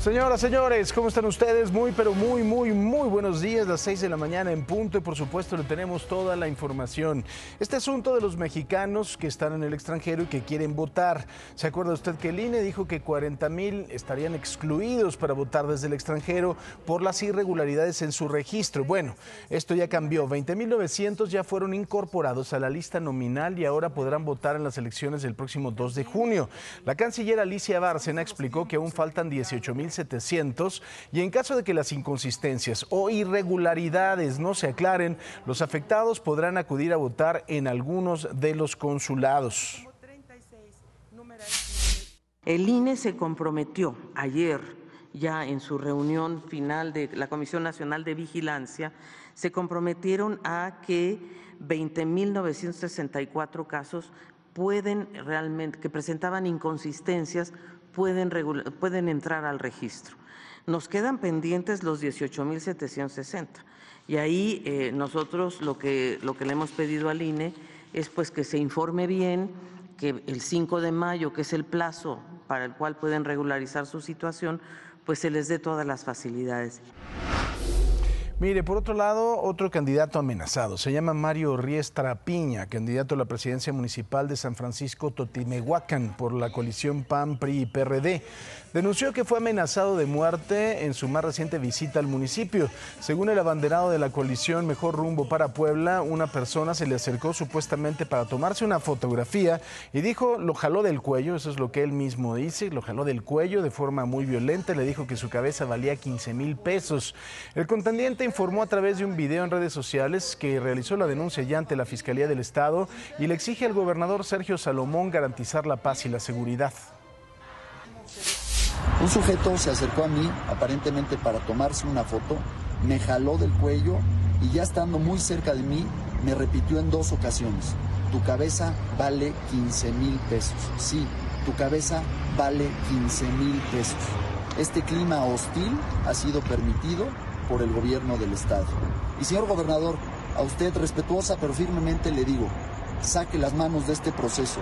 Señoras, señores, ¿cómo están ustedes? Muy, pero muy buenos días, las 6 de la mañana en punto y por supuesto le tenemos toda la información. Este asunto de los mexicanos que están en el extranjero y que quieren votar. ¿Se acuerda usted que el INE dijo que 40,000 estarían excluidos para votar desde el extranjero por las irregularidades en su registro? Bueno, esto ya cambió. 20,900 ya fueron incorporados a la lista nominal y ahora podrán votar en las elecciones del próximo 2 de junio. La canciller Alicia Bárcena explicó que aún faltan 18,700 y en caso de que las inconsistencias o irregularidades no se aclaren, los afectados podrán acudir a votar en algunos de los consulados. El INE se comprometió ayer, ya en su reunión final de la Comisión Nacional de Vigilancia, se comprometieron a que 20,964 casos que presentaban inconsistencias pueden entrar al registro. Nos quedan pendientes los 18,760 y ahí nosotros lo que le hemos pedido al INE es pues que se informe bien, que el 5 de mayo, que es el plazo para el cual pueden regularizar su situación, pues se les dé todas las facilidades. Mire, por otro lado, otro candidato amenazado. Se llama Mario Riestra Piña, candidato a la presidencia municipal de San Francisco Totimehuacán por la coalición PAN, PRI y PRD. Denunció que fue amenazado de muerte en su más reciente visita al municipio. Según el abanderado de la coalición Mejor Rumbo para Puebla, una persona se le acercó supuestamente para tomarse una fotografía y dijo, lo jaló del cuello, eso es lo que él mismo dice, lo jaló del cuello de forma muy violenta, le dijo que su cabeza valía 15,000 pesos. El contendiente informó a través de un video en redes sociales que realizó la denuncia ya ante la Fiscalía del Estado y le exige al gobernador Sergio Salomón garantizar la paz y la seguridad. Un sujeto se acercó a mí, aparentemente para tomarse una foto, me jaló del cuello y ya estando muy cerca de mí, me repitió en 2 ocasiones, tu cabeza vale 15,000 pesos. Sí, tu cabeza vale 15,000 pesos. Este clima hostil ha sido permitido por el gobierno del estado. Y señor gobernador, a usted respetuosa pero firmemente le digo, saque las manos de este proceso.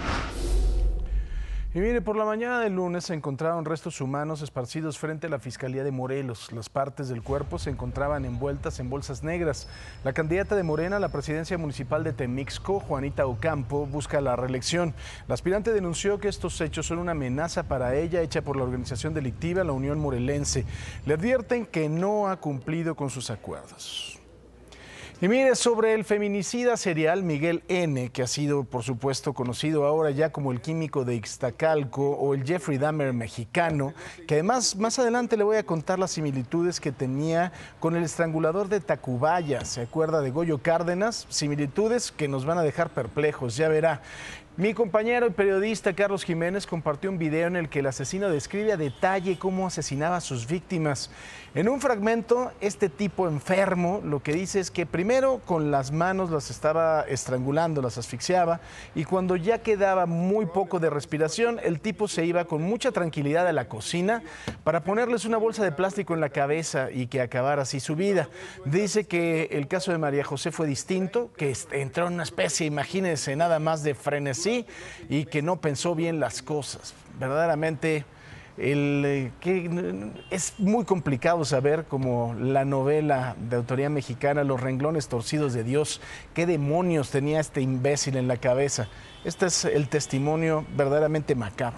Y mire, por la mañana del lunes se encontraron restos humanos esparcidos frente a la Fiscalía de Morelos. Las partes del cuerpo se encontraban envueltas en bolsas negras. La candidata de Morena a la presidencia municipal de Temixco, Juanita Ocampo, busca la reelección. La aspirante denunció que estos hechos son una amenaza para ella hecha por la organización delictiva La Unión Morelense. Le advierten que no ha cumplido con sus acuerdos. Y mire, sobre el feminicida serial Miguel N., que ha sido, por supuesto, conocido ahora ya como el químico de Ixtacalco o el Jeffrey Dahmer mexicano, que además más adelante le voy a contar las similitudes que tenía con el estrangulador de Tacubaya. ¿Se acuerda de Goyo Cárdenas? Similitudes que nos van a dejar perplejos, ya verá. Mi compañero y periodista Carlos Jiménez compartió un video en el que el asesino describe a detalle cómo asesinaba a sus víctimas. En un fragmento, este tipo enfermo lo que dice es que primero con las manos las estaba estrangulando, las asfixiaba, y cuando ya quedaba muy poco de respiración, el tipo se iba con mucha tranquilidad a la cocina para ponerles una bolsa de plástico en la cabeza y que acabara así su vida. Dice que el caso de María José fue distinto, que entró en una especie, imagínense, nada más de frenesí, y que no pensó bien las cosas. Verdaderamente es muy complicado saber, como la novela de autoría mexicana Los renglones torcidos de Dios, qué demonios tenía este imbécil en la cabeza. Este es el testimonio verdaderamente macabro.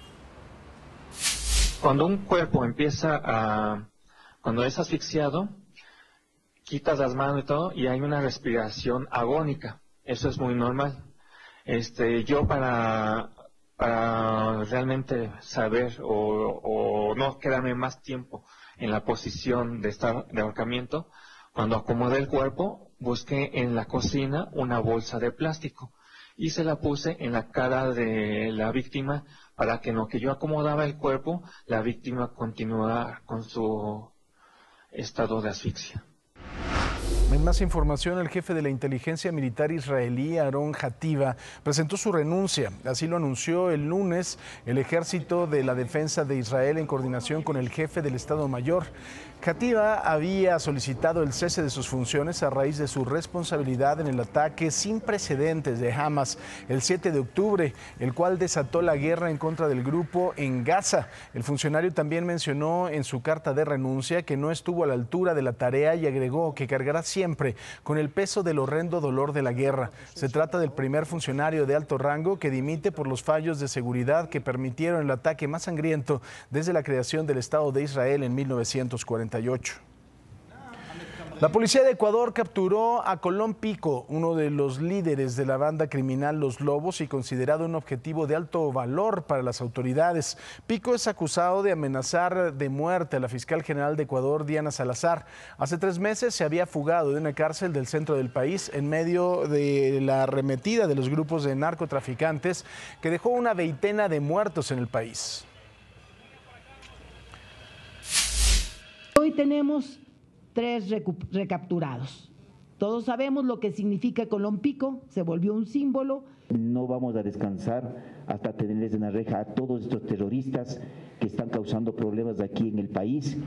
Cuando un cuerpo cuando es asfixiado, quitas las manos y todo, y hay una respiración agónica. Eso es muy normal. Yo para realmente saber o no quedarme más tiempo en la posición de ahorcamiento, cuando acomodé el cuerpo, busqué en la cocina una bolsa de plástico y se la puse en la cara de la víctima para que en lo que yo acomodaba el cuerpo, la víctima continuara con su estado de asfixia. En más información, el jefe de la inteligencia militar israelí, Aron Hativa, presentó su renuncia. Así lo anunció el lunes el Ejército de la Defensa de Israel en coordinación con el jefe del Estado Mayor. Hativa había solicitado el cese de sus funciones a raíz de su responsabilidad en el ataque sin precedentes de Hamas el 7 de octubre, el cual desató la guerra en contra del grupo en Gaza. El funcionario también mencionó en su carta de renuncia que no estuvo a la altura de la tarea y agregó que cargará siempre con el peso del horrendo dolor de la guerra. Se trata del primer funcionario de alto rango que dimite por los fallos de seguridad que permitieron el ataque más sangriento desde la creación del Estado de Israel en 1948. La policía de Ecuador capturó a Colón Pico, uno de los líderes de la banda criminal Los Lobos y considerado un objetivo de alto valor para las autoridades. Pico es acusado de amenazar de muerte a la fiscal general de Ecuador, Diana Salazar. Hace 3 meses se había fugado de una cárcel del centro del país en medio de la arremetida de los grupos de narcotraficantes que dejó una veintena de muertos en el país. Hoy tenemos 3 recapturados. Todos sabemos lo que significa Colón Pico, se volvió un símbolo. No vamos a descansar hasta tenerles en la reja a todos estos terroristas que están causando problemas aquí en el país.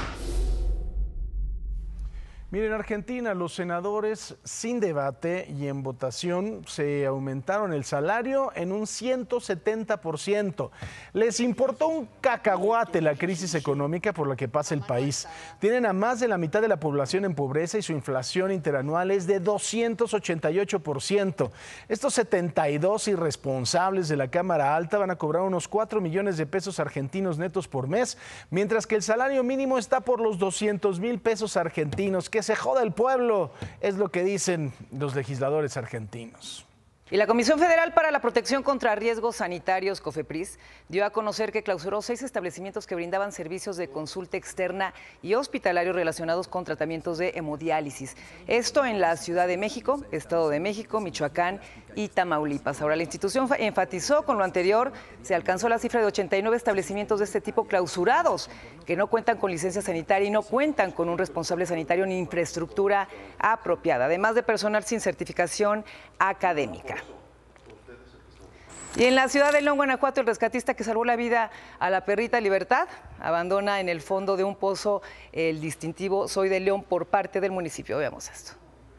Miren, en Argentina los senadores sin debate y en votación se aumentaron el salario en un 170%. Les importó un cacahuate la crisis económica por la que pasa el país. Tienen a más de la mitad de la población en pobreza y su inflación interanual es de 288%. Estos 72 irresponsables de la Cámara Alta van a cobrar unos 4 millones de pesos argentinos netos por mes, mientras que el salario mínimo está por los 200,000 pesos argentinos. Que se joda el pueblo, es lo que dicen los legisladores argentinos. Y la Comisión Federal para la Protección contra Riesgos Sanitarios, COFEPRIS, dio a conocer que clausuró 6 establecimientos que brindaban servicios de consulta externa y hospitalarios relacionados con tratamientos de hemodiálisis. Esto en la Ciudad de México, Estado de México, Michoacán y Tamaulipas. Ahora, la institución enfatizó con lo anterior, se alcanzó la cifra de 89 establecimientos de este tipo clausurados, que no cuentan con licencia sanitaria y no cuentan con un responsable sanitario ni infraestructura apropiada, además de personal sin certificación académica. Y en la ciudad de León, Guanajuato, el rescatista que salvó la vida a la perrita Libertad abandona en el fondo de un pozo el distintivo Soy de León por parte del municipio. Veamos esto.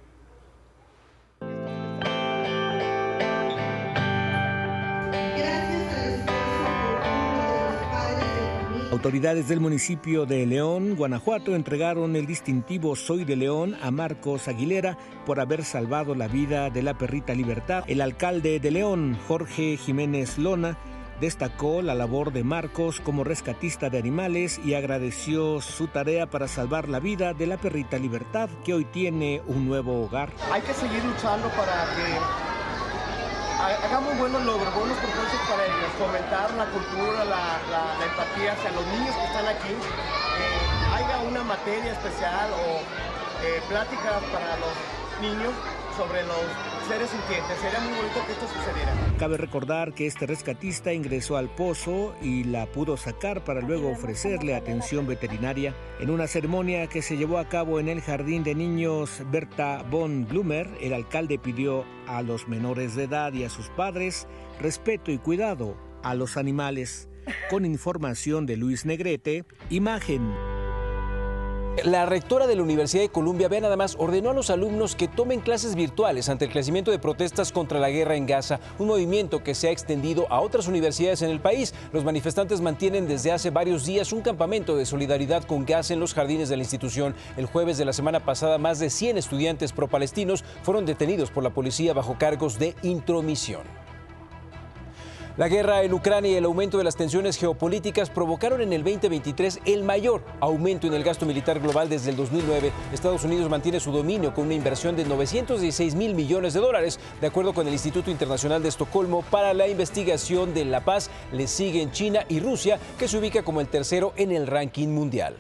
Autoridades del municipio de León, Guanajuato, entregaron el distintivo Soy de León a Marcos Aguilera por haber salvado la vida de la perrita Libertad. El alcalde de León, Jorge Jiménez Lona, destacó la labor de Marcos como rescatista de animales y agradeció su tarea para salvar la vida de la perrita Libertad, que hoy tiene un nuevo hogar. Hay que seguir luchando para que hagamos buenos logros, buenos propósitos para ellos, fomentar la cultura, la empatía hacia los niños que están aquí, haya una materia especial o pláticas para los niños sobre los seres sintientes. Sería muy bonito que esto sucediera. Cabe recordar que este rescatista ingresó al pozo y la pudo sacar para luego ofrecerle atención veterinaria. En una ceremonia que se llevó a cabo en el Jardín de Niños Berta von Blumer, el alcalde pidió a los menores de edad y a sus padres respeto y cuidado a los animales. Con información de Luis Negrete, Imagen. La rectora de la Universidad de Columbia, vean nada más, ordenó a los alumnos que tomen clases virtuales ante el crecimiento de protestas contra la guerra en Gaza, un movimiento que se ha extendido a otras universidades en el país. Los manifestantes mantienen desde hace varios días un campamento de solidaridad con Gaza en los jardines de la institución. El jueves de la semana pasada, más de 100 estudiantes pro-palestinos fueron detenidos por la policía bajo cargos de intromisión. La guerra en Ucrania y el aumento de las tensiones geopolíticas provocaron en el 2023 el mayor aumento en el gasto militar global desde el 2009. Estados Unidos mantiene su dominio con una inversión de $916 mil millones, de acuerdo con el Instituto Internacional de Estocolmo para la Investigación de la Paz. Le siguen China y Rusia, que se ubica como el tercero en el ranking mundial.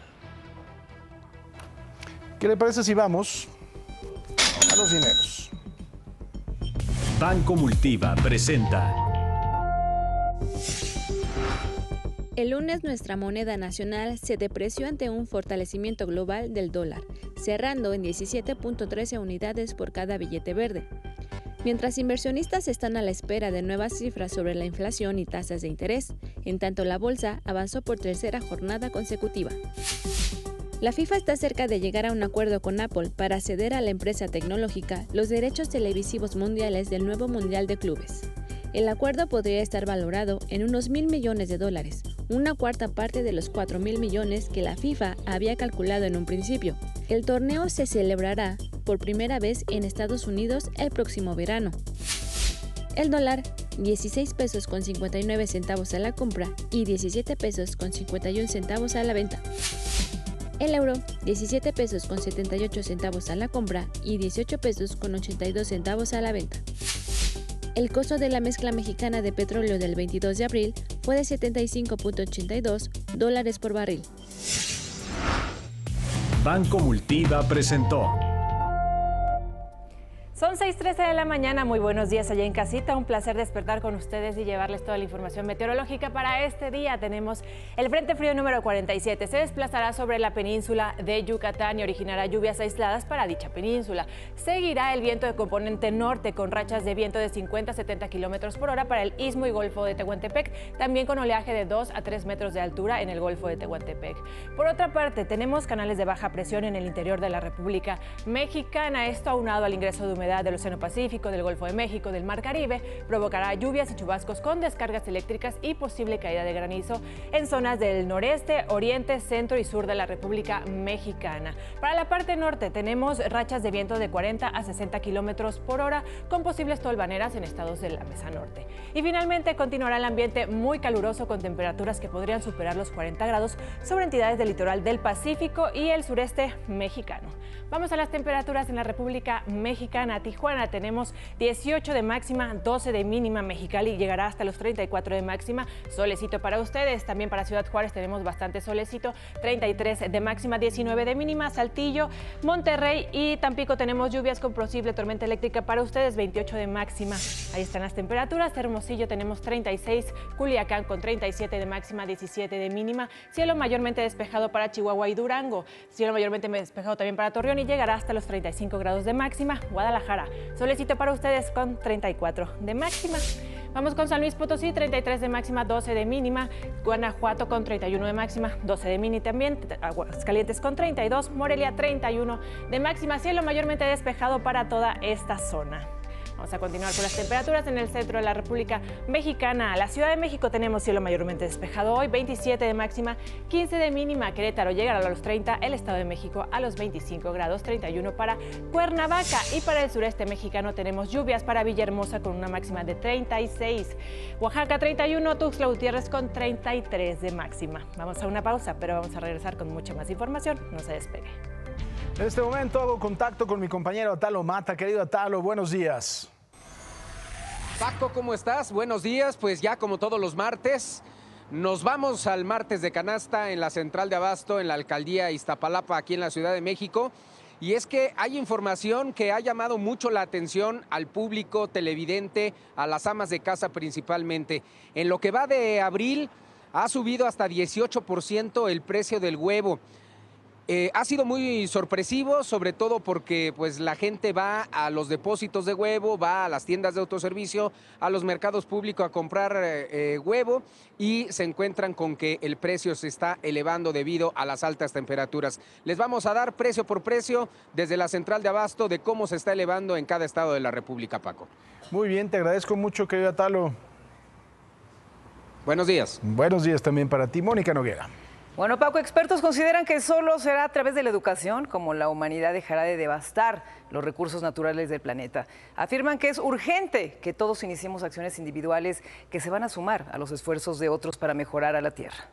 ¿Qué le parece si vamos a los dineros? Banco Multiva presenta. El lunes nuestra moneda nacional se depreció ante un fortalecimiento global del dólar. cerrando en 17.13 unidades por cada billete verde. Mientras inversionistas están a la espera de nuevas cifras sobre la inflación y tasas de interés, en tanto la bolsa avanzó por tercera jornada consecutiva. La FIFA está cerca de llegar a un acuerdo con Apple para ceder a la empresa tecnológica los derechos televisivos mundiales del nuevo Mundial de Clubes. El acuerdo podría estar valorado en unos $1.000 millones, una cuarta parte de los 4.000 millones que la FIFA había calculado en un principio. El torneo se celebrará por primera vez en Estados Unidos el próximo verano. El dólar, 16 pesos con 59 centavos a la compra y 17 pesos con 51 centavos a la venta. El euro, 17 pesos con 78 centavos a la compra y 18 pesos con 82 centavos a la venta. El costo de la mezcla mexicana de petróleo del 22 de abril fue de $75.82 por barril. Banco Multiva presentó. Son 6:13 de la mañana, muy buenos días allá en casita, un placer despertar con ustedes y llevarles toda la información meteorológica para este día. Tenemos el Frente Frío número 47, se desplazará sobre la península de Yucatán y originará lluvias aisladas para dicha península. Seguirá el viento de componente norte con rachas de viento de 50 a 70 kilómetros por hora para el istmo y golfo de Tehuantepec, también con oleaje de 2 a 3 metros de altura en el golfo de Tehuantepec. Por otra parte, tenemos canales de baja presión en el interior de la República Mexicana, esto aunado al ingreso de humedad del Océano Pacífico, del Golfo de México, del Mar Caribe, provocará lluvias y chubascos con descargas eléctricas y posible caída de granizo en zonas del noreste, oriente, centro y sur de la República Mexicana. Para la parte norte tenemos rachas de viento de 40 a 60 kilómetros por hora con posibles tolvaneras en estados de la Mesa Norte. Y finalmente continuará el ambiente muy caluroso con temperaturas que podrían superar los 40 grados sobre entidades del litoral del Pacífico y el sureste mexicano. Vamos a las temperaturas en la República Mexicana. Tijuana tenemos 18 de máxima, 12 de mínima. Mexicali llegará hasta los 34 de máxima. Solecito para ustedes. También para Ciudad Juárez tenemos bastante solecito, 33 de máxima, 19 de mínima. Saltillo, Monterrey y Tampico tenemos lluvias con posible tormenta eléctrica para ustedes, 28 de máxima. Ahí están las temperaturas. Hermosillo tenemos 36, Culiacán con 37 de máxima, 17 de mínima. Cielo mayormente despejado para Chihuahua y Durango. Cielo mayormente despejado también para Torreón y llegará hasta los 35 grados de máxima. Guadalajara, solecito para ustedes con 34 de máxima. Vamos con San Luis Potosí, 33 de máxima, 12 de mínima. Guanajuato con 31 de máxima, 12 de mínima también. Aguascalientes con 32, Morelia 31 de máxima. Cielo mayormente despejado para toda esta zona. Vamos a continuar con las temperaturas en el centro de la República Mexicana. La Ciudad de México tenemos cielo mayormente despejado hoy, 27 de máxima, 15 de mínima. Querétaro llegará a los 30, el Estado de México a los 25 grados, 31 para Cuernavaca. Y para el sureste mexicano tenemos lluvias para Villahermosa con una máxima de 36. Oaxaca 31, Tuxtla Gutiérrez con 33 de máxima. Vamos a una pausa, pero vamos a regresar con mucha más información. No se despegue. En este momento hago contacto con mi compañero Atalo Mata. Querido Atalo, buenos días. Paco, ¿cómo estás? Buenos días. Pues ya como todos los martes, nos vamos al martes de canasta en la central de abasto en la alcaldía Iztapalapa, aquí en la Ciudad de México. Y es que hay información que ha llamado mucho la atención al público televidente, a las amas de casa principalmente. En lo que va de abril, ha subido hasta 18% el precio del huevo. Ha sido muy sorpresivo, sobre todo porque pues, la gente va a los depósitos de huevo, va a las tiendas de autoservicio, a los mercados públicos a comprar huevo y se encuentran con que el precio se está elevando debido a las altas temperaturas. Les vamos a dar precio por precio desde la central de abasto de cómo se está elevando en cada estado de la República, Paco. Muy bien, te agradezco mucho, querido Atalo. Buenos días. Buenos días también para ti, Mónica Noguera. Bueno, Paco, expertos consideran que solo será a través de la educación como la humanidad dejará de devastar los recursos naturales del planeta. Afirman que es urgente que todos iniciemos acciones individuales que se van a sumar a los esfuerzos de otros para mejorar a la Tierra.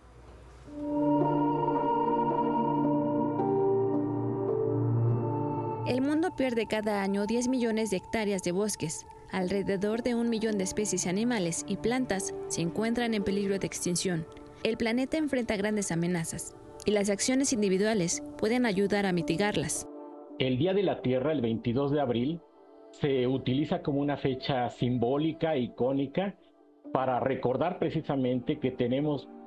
El mundo pierde cada año 10 millones de hectáreas de bosques. Alrededor de 1 millón de especies animales y plantas se encuentran en peligro de extinción. El planeta enfrenta grandes amenazas y las acciones individuales pueden ayudar a mitigarlas. El Día de la Tierra, el 22 de abril, se utiliza como una fecha simbólica, icónica, para recordar precisamente que tenemos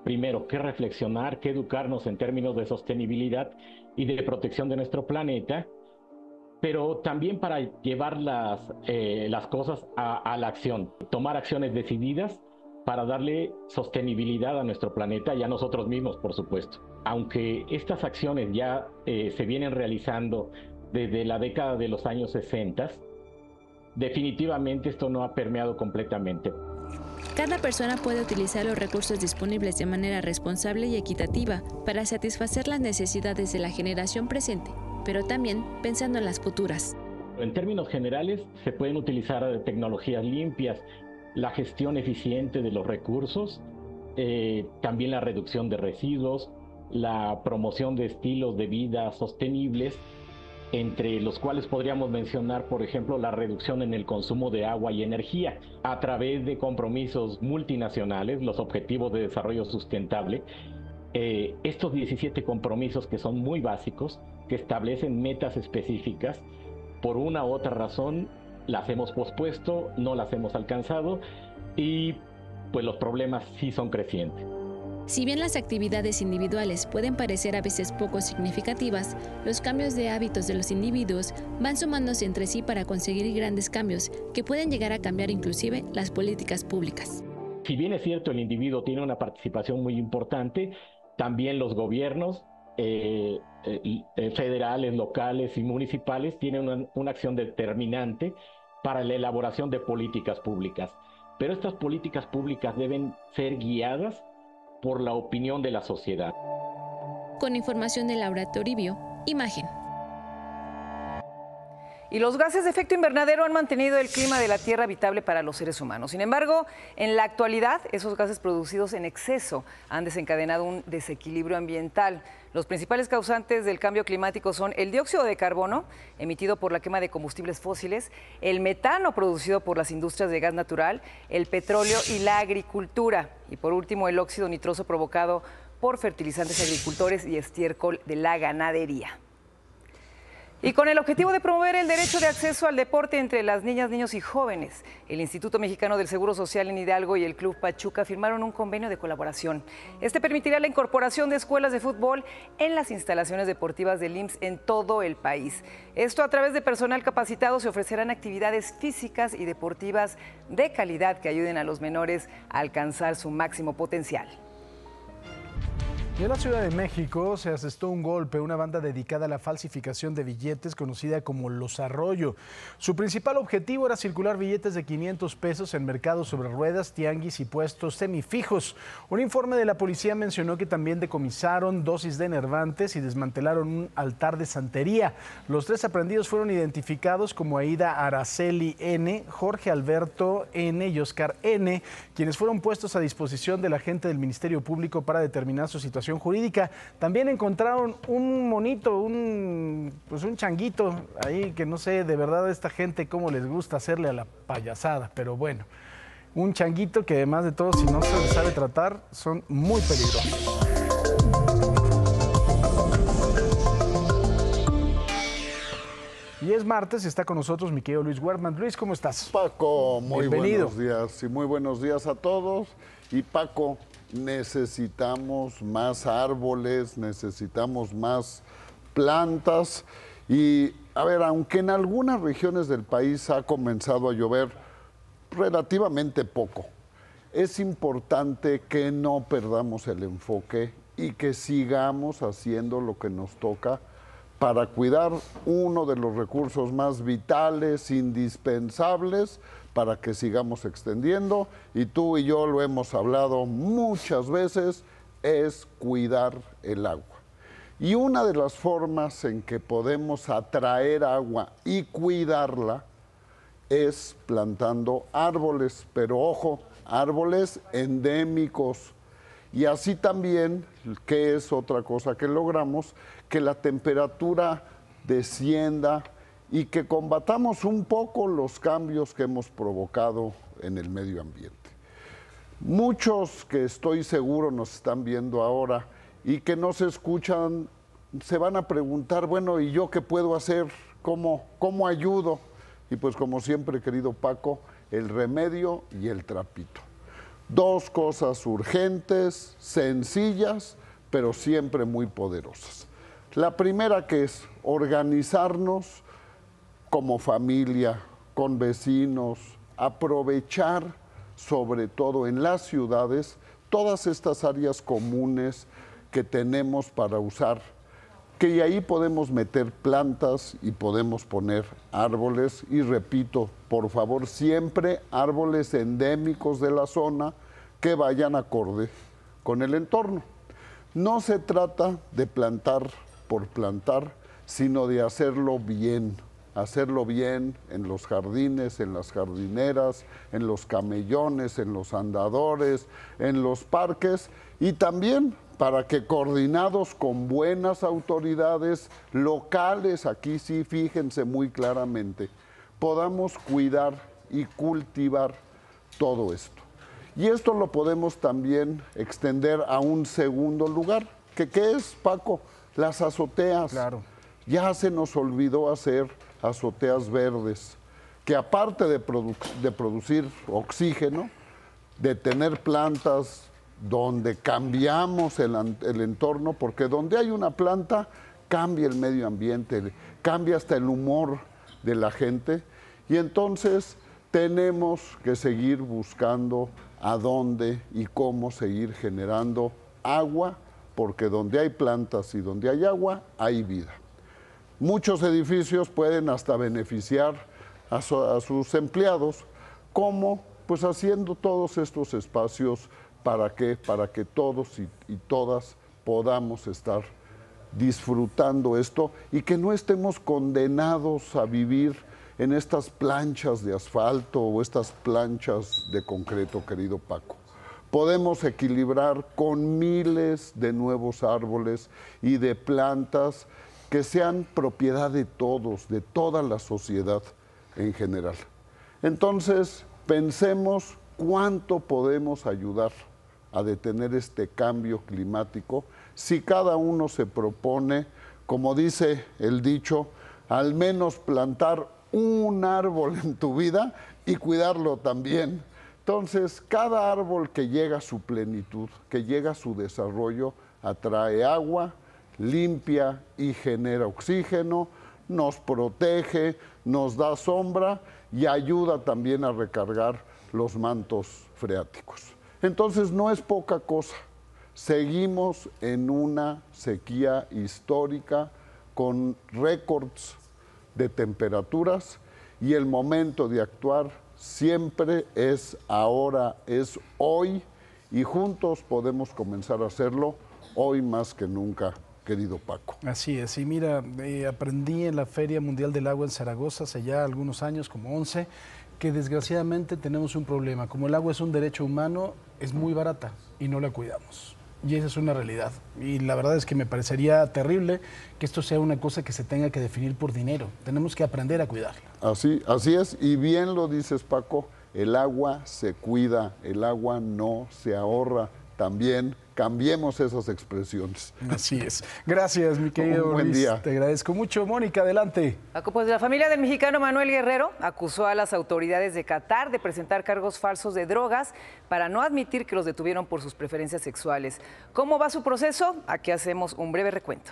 primero, que reflexionar, que educarnos en términos de sostenibilidad y de protección de nuestro planeta, pero también para llevar las cosas a la acción, tomar acciones decididas para darle sostenibilidad a nuestro planeta y a nosotros mismos, por supuesto. Aunque estas acciones ya se vienen realizando desde la década de los años 60, definitivamente esto no ha permeado completamente. Cada persona puede utilizar los recursos disponibles de manera responsable y equitativa para satisfacer las necesidades de la generación presente, pero también pensando en las futuras. En términos generales, se pueden utilizar tecnologías limpias, la gestión eficiente de los recursos, también la reducción de residuos, la promoción de estilos de vida sostenibles, entre los cuales podríamos mencionar, por ejemplo, la reducción en el consumo de agua y energía a través de compromisos multinacionales, los Objetivos de Desarrollo Sustentable. Estos 17 compromisos que son muy básicos, que establecen metas específicas, por una u otra razón las hemos pospuesto, no las hemos alcanzado y pues los problemas sí son crecientes. Si bien las actividades individuales pueden parecer a veces poco significativas, los cambios de hábitos de los individuos van sumándose entre sí para conseguir grandes cambios que pueden llegar a cambiar inclusive las políticas públicas. Si bien es cierto, el individuo tiene una participación muy importante, también los gobiernos federales, locales y municipales tienen una acción determinante para la elaboración de políticas públicas. Pero estas políticas públicas deben ser guiadas por la opinión de la sociedad. Con información de Laura Toribio, Imagen. Y los gases de efecto invernadero han mantenido el clima de la Tierra habitable para los seres humanos. Sin embargo, en la actualidad, esos gases producidos en exceso han desencadenado un desequilibrio ambiental. Los principales causantes del cambio climático son el dióxido de carbono, emitido por la quema de combustibles fósiles, el metano producido por las industrias de gas natural, el petróleo y la agricultura. Y por último, el óxido nitroso provocado por fertilizantes agricultores y estiércol de la ganadería. Y con el objetivo de promover el derecho de acceso al deporte entre las niñas, niños y jóvenes, el Instituto Mexicano del Seguro Social en Hidalgo y el Club Pachuca firmaron un convenio de colaboración. Este permitirá la incorporación de escuelas de fútbol en las instalaciones deportivas del IMSS en todo el país. Esto a través de personal capacitado se ofrecerán actividades físicas y deportivas de calidad que ayuden a los menores a alcanzar su máximo potencial. Y en la Ciudad de México se asestó un golpe, una banda dedicada a la falsificación de billetes conocida como Los Arroyo. Su principal objetivo era circular billetes de 500 pesos en mercados sobre ruedas, tianguis y puestos semifijos. Un informe de la policía mencionó que también decomisaron dosis de enervantes y desmantelaron un altar de santería. Los 3 aprehendidos fueron identificados como Aida Araceli N., Jorge Alberto N. y Oscar N., quienes fueron puestos a disposición del agente del Ministerio Público para determinar su situación jurídica. También encontraron un monito, un changuito ahí que no sé de verdad a esta gente cómo les gusta hacerle a la payasada, pero bueno, un changuito que además de todo, si no se les sabe tratar, son muy peligrosos. Y es martes, está con nosotros mi querido Luis Wertmann. Luis, ¿cómo estás? Paco, muy bienvenido. Buenos días y muy buenos días a todos. Y Paco, necesitamos más árboles, necesitamos más plantas. Y a ver, aunque en algunas regiones del país ha comenzado a llover relativamente poco, es importante que no perdamos el enfoque y que sigamos haciendo lo que nos toca para cuidar uno de los recursos más vitales, indispensables, para que sigamos extendiendo. Y tú y yo lo hemos hablado muchas veces, es cuidar el agua. Y una de las formas en que podemos atraer agua y cuidarla es plantando árboles, pero ojo, árboles endémicos. Y así también, que es otra cosa que logramos, que la temperatura descienda y que combatamos un poco los cambios que hemos provocado en el medio ambiente. Muchos que estoy seguro nos están viendo ahora y que nos escuchan, se van a preguntar, bueno, ¿y yo qué puedo hacer? ¿Cómo ayudo? Y pues como siempre, querido Paco, el remedio y el trapito. 2 cosas urgentes, sencillas, pero siempre muy poderosas. La primera, que es organizarnos como familia, con vecinos, aprovechar sobre todo en las ciudades todas estas áreas comunes que tenemos para usar, que ahí podemos meter plantas y podemos poner árboles, y repito, por favor, siempre árboles endémicos de la zona que vayan acorde con el entorno. No se trata de plantar por plantar, sino de hacerlo bien en los jardines, en las jardineras, en los camellones, en los andadores, en los parques, y también para que coordinados con buenas autoridades locales, aquí sí fíjense muy claramente, podamos cuidar y cultivar todo esto. Y esto lo podemos también extender a un segundo lugar, que ¿qué es, Paco? Las azoteas. Claro. Ya se nos olvidó hacer azoteas verdes, que aparte de producir oxígeno, de tener plantas donde cambiamos el entorno, porque donde hay una planta cambia el medio ambiente, cambia hasta el humor de la gente, y entonces tenemos que seguir buscando a dónde y cómo seguir generando agua, porque donde hay plantas y donde hay agua, hay vida. Muchos edificios pueden hasta beneficiar a sus empleados, como pues haciendo todos estos espacios para que todos y todas podamos estar disfrutando esto y que no estemos condenados a vivir en estas planchas de asfalto o estas planchas de concreto, querido Paco. Podemos equilibrar con miles de nuevos árboles y de plantas que sean propiedad de todos, de toda la sociedad en general. Entonces, pensemos cuánto podemos ayudar a detener este cambio climático si cada uno se propone, como dice el dicho, al menos plantar un árbol en tu vida y cuidarlo también. Entonces, cada árbol que llega a su plenitud, que llega a su desarrollo, atrae agua, limpia y genera oxígeno, nos protege, nos da sombra y ayuda también a recargar los mantos freáticos. Entonces no es poca cosa. Seguimos en una sequía histórica con récords de temperaturas y el momento de actuar siempre es ahora, es hoy, y juntos podemos comenzar a hacerlo hoy más que nunca, querido Paco. Así es, y mira, aprendí en la Feria Mundial del Agua en Zaragoza hace ya algunos años, como 11, que desgraciadamente tenemos un problema. Como el agua es un derecho humano, es muy barata y no la cuidamos. Y esa es una realidad. Y la verdad es que me parecería terrible que esto sea una cosa que se tenga que definir por dinero. Tenemos que aprender a cuidarla. Así es, y bien lo dices, Paco, el agua se cuida, el agua no se ahorra. También cambiemos esas expresiones. Así es. Gracias, mi querido buen Luis. día. Te agradezco mucho. Mónica, adelante. Pues la familia del mexicano Manuel Guerrero acusó a las autoridades de Qatar de presentar cargos falsos de drogas para no admitir que los detuvieron por sus preferencias sexuales. ¿Cómo va su proceso? Aquí hacemos un breve recuento.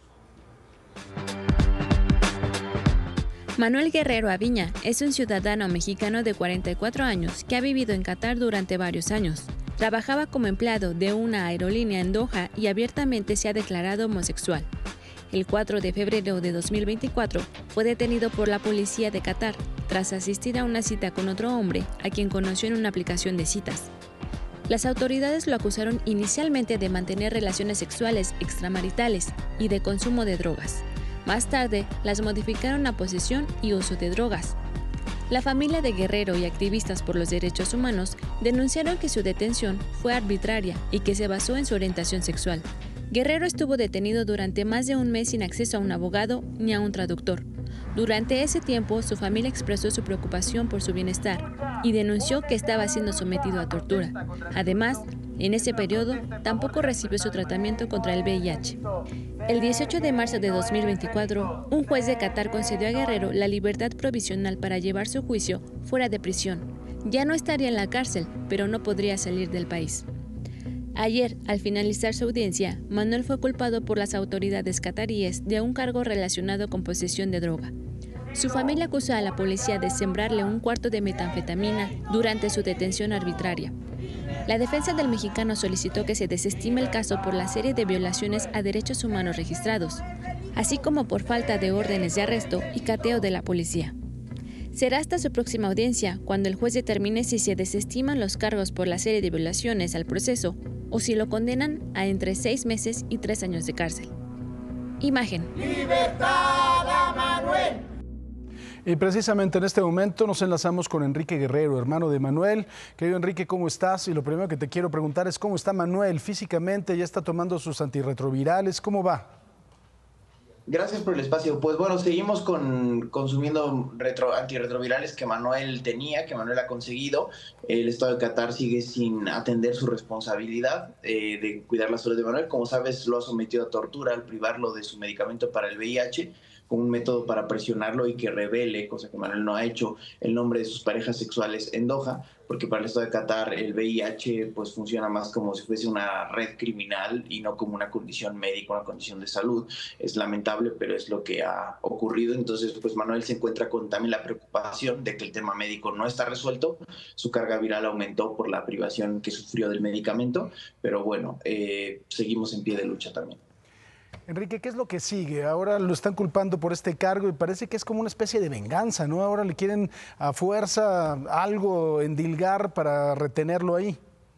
Manuel Guerrero Aviña es un ciudadano mexicano de 44 años que ha vivido en Qatar durante varios años. Trabajaba como empleado de una aerolínea en Doha y abiertamente se ha declarado homosexual. El 4 de febrero de 2024 fue detenido por la policía de Qatar tras asistir a una cita con otro hombre a quien conoció en una aplicación de citas. Las autoridades lo acusaron inicialmente de mantener relaciones sexuales extramaritales y de consumo de drogas. Más tarde, las modificaron a posesión y uso de drogas. La familia de Guerrero y activistas por los derechos humanos denunciaron que su detención fue arbitraria y que se basó en su orientación sexual. Guerrero estuvo detenido durante más de un mes sin acceso a un abogado ni a un traductor. Durante ese tiempo, su familia expresó su preocupación por su bienestar y denunció que estaba siendo sometido a tortura. Además, en ese periodo, tampoco recibió su tratamiento contra el VIH. El 18 de marzo de 2024, un juez de Qatar concedió a Guerrero la libertad provisional para llevar su juicio fuera de prisión. Ya no estaría en la cárcel, pero no podría salir del país. Ayer, al finalizar su audiencia, Manuel fue culpado por las autoridades cataríes de un cargo relacionado con posesión de droga. Su familia acusó a la policía de sembrarle un cuarto de metanfetamina durante su detención arbitraria. La defensa del mexicano solicitó que se desestime el caso por la serie de violaciones a derechos humanos registrados, así como por falta de órdenes de arresto y cateo de la policía. Será hasta su próxima audiencia cuando el juez determine si se desestiman los cargos por la serie de violaciones al proceso o si lo condenan a entre 6 meses y 3 años de cárcel. Imagen. ¡Libertad a Manuel! Y precisamente en este momento nos enlazamos con Enrique Guerrero, hermano de Manuel. Querido Enrique, ¿cómo estás? Y lo primero que te quiero preguntar es ¿cómo está Manuel físicamente? ¿Ya está tomando sus antirretrovirales? ¿Cómo va? Gracias por el espacio. Pues bueno, seguimos consumiendo antirretrovirales que Manuel tenía, que Manuel ha conseguido. El estado de Qatar sigue sin atender su responsabilidad de cuidar la salud de Manuel. Como sabes, lo ha sometido a tortura al privarlo de su medicamento para el VIH, con un método para presionarlo y que revele, cosa que Manuel no ha hecho, el nombre de sus parejas sexuales en Doha, porque para el Estado de Qatar el VIH pues funciona más como si fuese una red criminal y no como una condición médica, una condición de salud. Es lamentable, pero es lo que ha ocurrido. Entonces pues Manuel se encuentra con también la preocupación de que el tema médico no está resuelto. Su carga viral aumentó por la privación que sufrió del medicamento, pero bueno, seguimos en pie de lucha también. Enrique, ¿qué es lo que sigue? Ahora lo están culpando por este cargo y parece que es como una especie de venganza, ¿no? Ahora le quieren a fuerza algo endilgar para retenerlo ahí.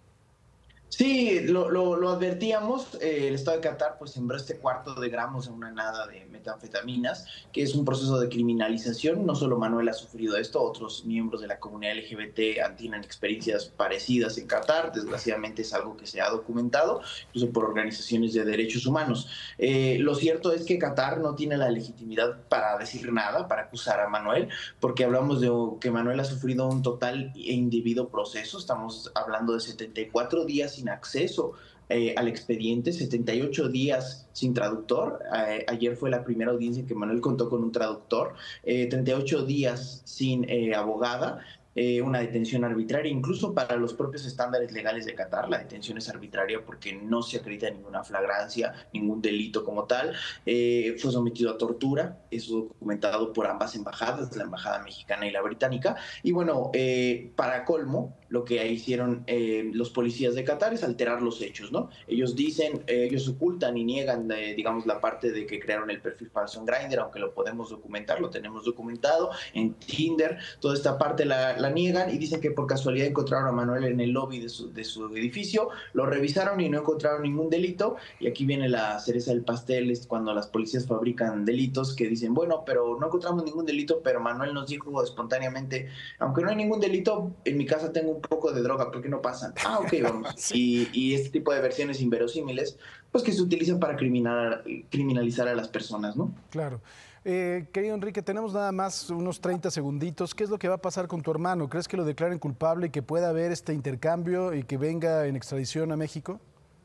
Sí, lo advertíamos. El Estado de Qatar pues sembró este 1/4 de gramos en una nada de metanfetaminas, que es un proceso de criminalización. No solo Manuel ha sufrido esto, otros miembros de la comunidad LGBT tienen experiencias parecidas en Qatar. Desgraciadamente es algo que se ha documentado, incluso por organizaciones de derechos humanos. Lo cierto es que Qatar no tiene la legitimidad para decir nada, para acusar a Manuel, porque hablamos de que Manuel ha sufrido un total e indebido proceso. Estamos hablando de 74 días sin acceso al expediente, 78 días sin traductor. Ayer fue la primera audiencia en que Manuel contó con un traductor, 38 días sin abogada. Una detención arbitraria, incluso para los propios estándares legales de Qatar, la detención es arbitraria porque no se acredita ninguna flagrancia, ningún delito como tal. Fue sometido a tortura, eso documentado por ambas embajadas, la embajada mexicana y la británica. Y bueno, para colmo, lo que hicieron los policías de Qatar es alterar los hechos, ¿no? Ellos dicen, ellos ocultan y niegan, digamos, la parte de que crearon el perfil falso en Grindr, aunque lo podemos documentar, lo tenemos documentado en Tinder. Toda esta parte la niegan y dicen que por casualidad encontraron a Manuel en el lobby de su edificio, lo revisaron y no encontraron ningún delito. Y aquí viene la cereza del pastel, es cuando las policías fabrican delitos, que dicen, bueno, pero no encontramos ningún delito, pero Manuel nos dijo espontáneamente, aunque no hay ningún delito, en mi casa tengo un poco de droga, ¿por qué no pasan? Ah, ok, vamos. Sí. Y este tipo de versiones inverosímiles, pues que se utilizan para criminalizar a las personas, ¿no? Claro. Querido Enrique, tenemos nada más unos 30 segunditos. ¿Qué es lo que va a pasar con tu hermano? ¿Crees que lo declaren culpable y que pueda haber este intercambio y que venga en extradición a México?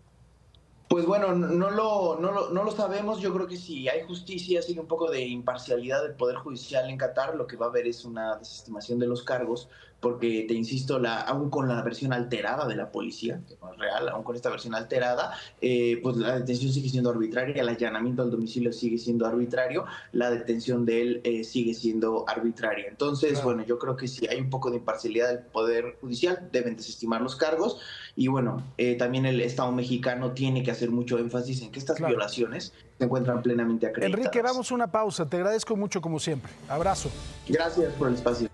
Pues bueno, no lo sabemos. Yo creo que si hay justicia, sigue un poco de imparcialidad del Poder Judicial en Qatar, lo que va a haber es una desestimación de los cargos, porque te insisto, aún con la versión alterada de la policía, que no es real, aún con esta versión alterada, pues la detención sigue siendo arbitraria, el allanamiento al domicilio sigue siendo arbitrario, la detención de él sigue siendo arbitraria. Entonces, claro, bueno, yo creo que si hay un poco de imparcialidad del Poder Judicial, deben desestimar los cargos. Y bueno, también el Estado mexicano tiene que hacer mucho énfasis en que estas violaciones se encuentran plenamente acreditadas. Enrique, vamos a una pausa. Te agradezco mucho como siempre. Abrazo. Gracias por el espacio.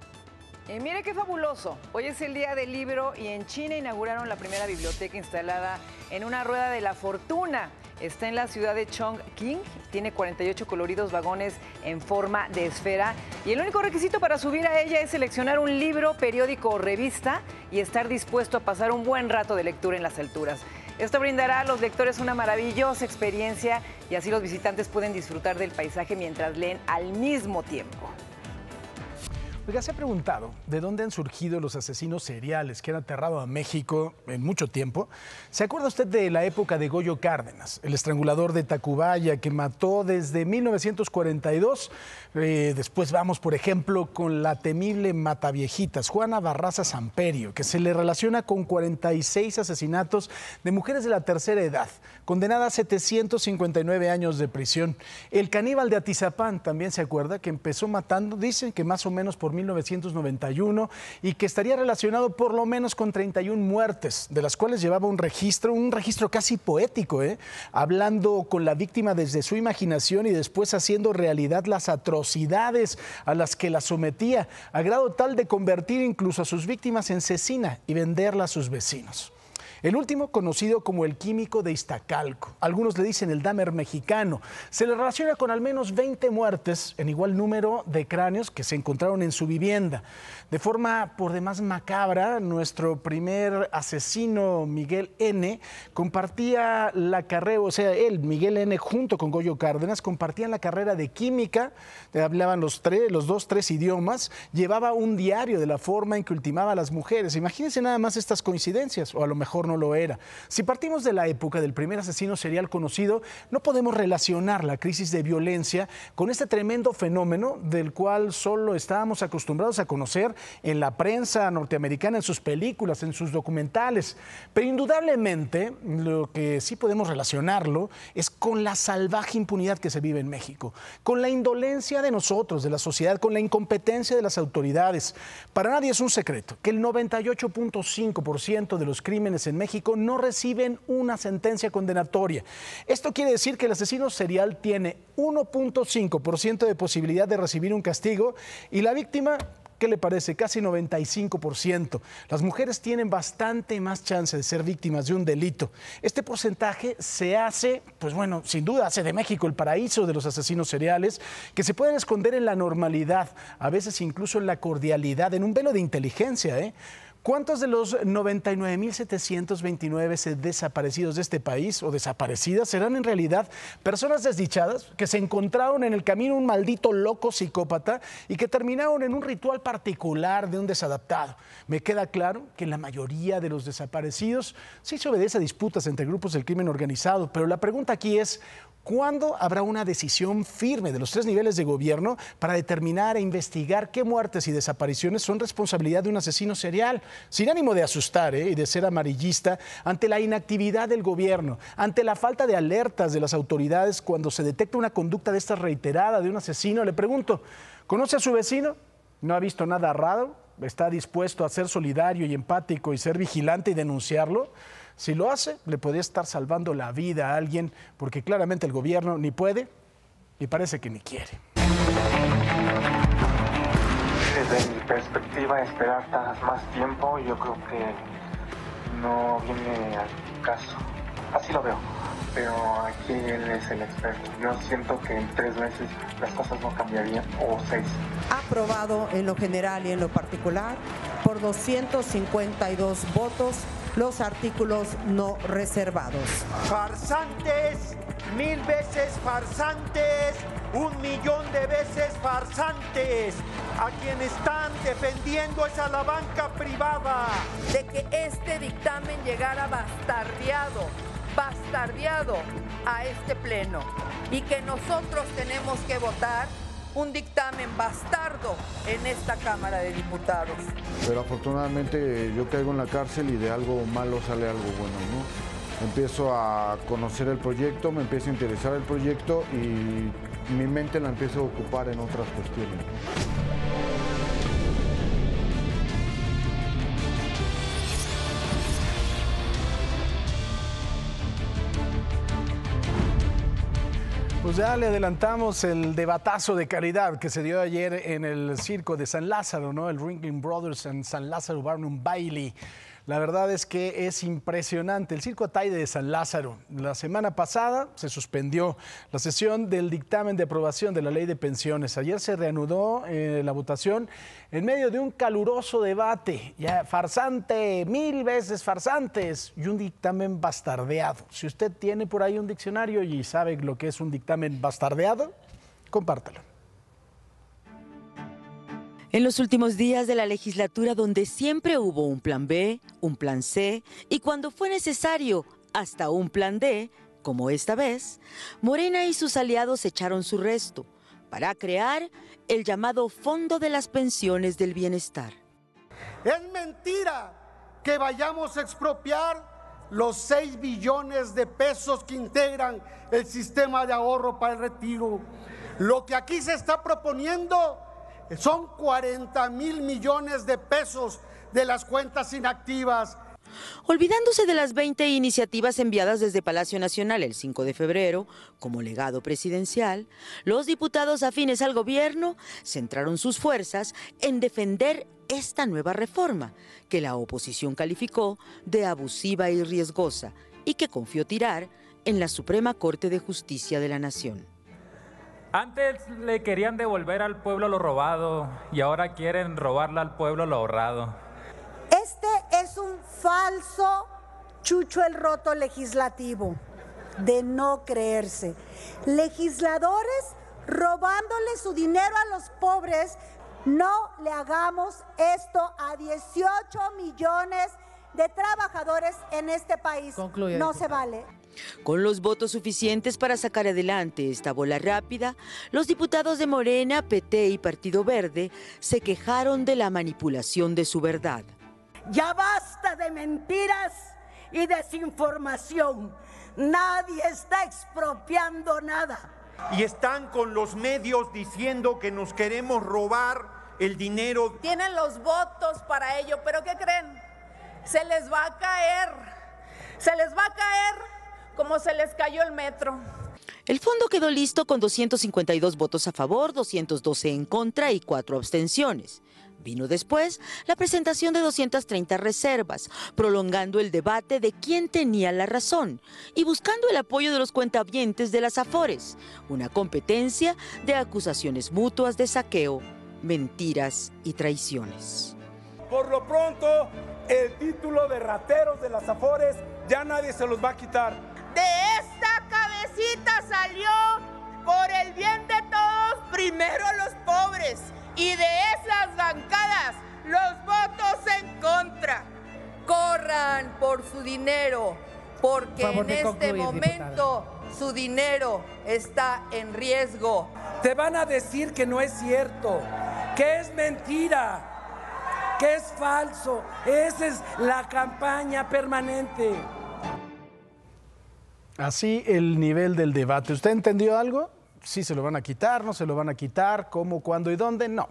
Y mire qué fabuloso. Hoy es el Día del Libro y en China inauguraron la primera biblioteca instalada en una rueda de la fortuna. Está en la ciudad de Chongqing, tiene 48 coloridos vagones en forma de esfera y el único requisito para subir a ella es seleccionar un libro, periódico o revista y estar dispuesto a pasar un buen rato de lectura en las alturas. Esto brindará a los lectores una maravillosa experiencia y así los visitantes pueden disfrutar del paisaje mientras leen al mismo tiempo. Oiga, se ha preguntado de dónde han surgido los asesinos seriales que han aterrado a México en mucho tiempo. ¿Se acuerda usted de la época de Goyo Cárdenas, el estrangulador de Tacubaya que mató desde 1942? Después vamos, por ejemplo, con la temible mataviejitas, Juana Barraza Samperio, que se le relaciona con 46 asesinatos de mujeres de la tercera edad, condenada a 759 años de prisión. El caníbal de Atizapán, también se acuerda, que empezó matando, dicen que más o menos por 1991, y que estaría relacionado por lo menos con 31 muertes, de las cuales llevaba un registro casi poético, hablando con la víctima desde su imaginación y después haciendo realidad las atrocidades a las que la sometía, a grado tal de convertir incluso a sus víctimas en cecina y venderla a sus vecinos. El último, conocido como el químico de Iztacalco, algunos le dicen el Dahmer mexicano, se le relaciona con al menos 20 muertes en igual número de cráneos que se encontraron en su vivienda. De forma por demás macabra, nuestro primer asesino, Miguel N., compartía la carrera, o sea, él, Miguel N., junto con Goyo Cárdenas, compartían la carrera de química, hablaban los tres idiomas, llevaba un diario de la forma en que ultimaba a las mujeres. Imagínense nada más estas coincidencias, o a lo mejor no lo era. Si partimos de la época del primer asesino serial conocido, no podemos relacionar la crisis de violencia con este tremendo fenómeno del cual solo estábamos acostumbrados a conocer en la prensa norteamericana, en sus películas, en sus documentales. Pero indudablemente lo que sí podemos relacionarlo es con la salvaje impunidad que se vive en México, con la indolencia de nosotros, de la sociedad, con la incompetencia de las autoridades. Para nadie es un secreto que el 98.5% de los crímenes en México no reciben una sentencia condenatoria. Esto quiere decir que el asesino serial tiene 1.5% de posibilidad de recibir un castigo y la víctima, ¿qué le parece? Casi 95%. Las mujeres tienen bastante más chance de ser víctimas de un delito. Este porcentaje se hace, pues bueno, sin duda hace de México el paraíso de los asesinos seriales, que se pueden esconder en la normalidad, a veces incluso en la cordialidad, en un velo de inteligencia, ¿Cuántos de los 99.729 desaparecidos de este país o desaparecidas serán en realidad personas desdichadas que se encontraron en el camino un maldito loco psicópata y que terminaron en un ritual particular de un desadaptado? Me queda claro que la mayoría de los desaparecidos sí se obedece a disputas entre grupos del crimen organizado, pero la pregunta aquí es: ¿cuándo habrá una decisión firme de los tres niveles de gobierno para determinar e investigar qué muertes y desapariciones son responsabilidad de un asesino serial? Sin ánimo de asustar y de ser amarillista, ante la inactividad del gobierno, ante la falta de alertas de las autoridades cuando se detecta una conducta de esta reiterada de un asesino, le pregunto, ¿conoce a su vecino? ¿No ha visto nada raro? ¿Está dispuesto a ser solidario y empático y ser vigilante y denunciarlo? Si lo hace, le podría estar salvando la vida a alguien, porque claramente el gobierno ni puede y parece que ni quiere. Desde mi perspectiva, esperar más tiempo, yo creo que no viene al caso. Así lo veo, pero aquí él es el experto. Yo siento que en 3 meses las cosas no cambiarían, o 6. Aprobado en lo general y en lo particular por 252 votos los artículos no reservados. Farsantes, 1000 veces farsantes, 1.000.000 de veces farsantes. A quien están defendiendo es a la banca privada. De que este dictamen llegara bastardeado a este pleno y que nosotros tenemos que votar un dictamen bastardo en esta Cámara de Diputados. Pero afortunadamente yo caigo en la cárcel y de algo malo sale algo bueno, ¿no? Empiezo a conocer el proyecto, me empieza a interesar el proyecto y mi mente la empiezo a ocupar en otras cuestiones. Pues ya le adelantamos el debatazo de caridad que se dio ayer en el circo de San Lázaro, ¿no? El Ringling Brothers en San Lázaro Barnum Bailey. La verdad es que es impresionante. El Circo Ataide de San Lázaro. La semana pasada se suspendió la sesión del dictamen de aprobación de la ley de pensiones. Ayer se reanudó la votación en medio de un caluroso debate. Ya farsante, 1000 veces farsantes, y un dictamen bastardeado. Si usted tiene por ahí un diccionario y sabe lo que es un dictamen bastardeado, compártalo. En los últimos días de la legislatura, donde siempre hubo un plan B, un plan C y cuando fue necesario hasta un plan D, como esta vez, Morena y sus aliados echaron su resto para crear el llamado Fondo de las Pensiones del Bienestar. Es mentira que vayamos a expropiar los 6 billones de pesos que integran el sistema de ahorro para el retiro. Lo que aquí se está proponiendo son 40,000 millones de pesos de las cuentas inactivas. Olvidándose de las 20 iniciativas enviadas desde Palacio Nacional el 5 de febrero como legado presidencial, los diputados afines al gobierno centraron sus fuerzas en defender esta nueva reforma, que la oposición calificó de abusiva y riesgosa y que confió tirar en la Suprema Corte de Justicia de la Nación. Antes le querían devolver al pueblo lo robado y ahora quieren robarle al pueblo lo ahorrado. Este es un falso chucho el roto legislativo, de no creerse. Legisladores robándole su dinero a los pobres. No le hagamos esto a 18 millones de trabajadores en este país. Concluye, no se vale. Con los votos suficientes para sacar adelante esta bola rápida, los diputados de Morena, PT y Partido Verde se quejaron de la manipulación de su verdad. Ya basta de mentiras y desinformación. Nadie está expropiando nada. Y están con los medios diciendo que nos queremos robar el dinero. Tienen los votos para ello, pero ¿qué creen? Se les va a caer. Se les va a caer como se les cayó el metro. El fondo quedó listo con 252 votos a favor, 212 en contra y 4 abstenciones. Vino después la presentación de 230 reservas, prolongando el debate de quién tenía la razón y buscando el apoyo de los cuentavientes de las Afores, una competencia de acusaciones mutuas de saqueo, mentiras y traiciones. Por lo pronto, el título de rateros de las Afores ya nadie se los va a quitar. De esta cabecita salió, por el bien de todos, primero los pobres. Y de esas bancadas, los votos en contra. Corran por su dinero, porque en este momento su dinero está en riesgo. Te van a decir que no es cierto, que es mentira, que es falso. Esa es la campaña permanente. Así el nivel del debate. ¿Usted entendió algo? Sí se lo van a quitar, no se lo van a quitar, cómo, cuándo y dónde, no.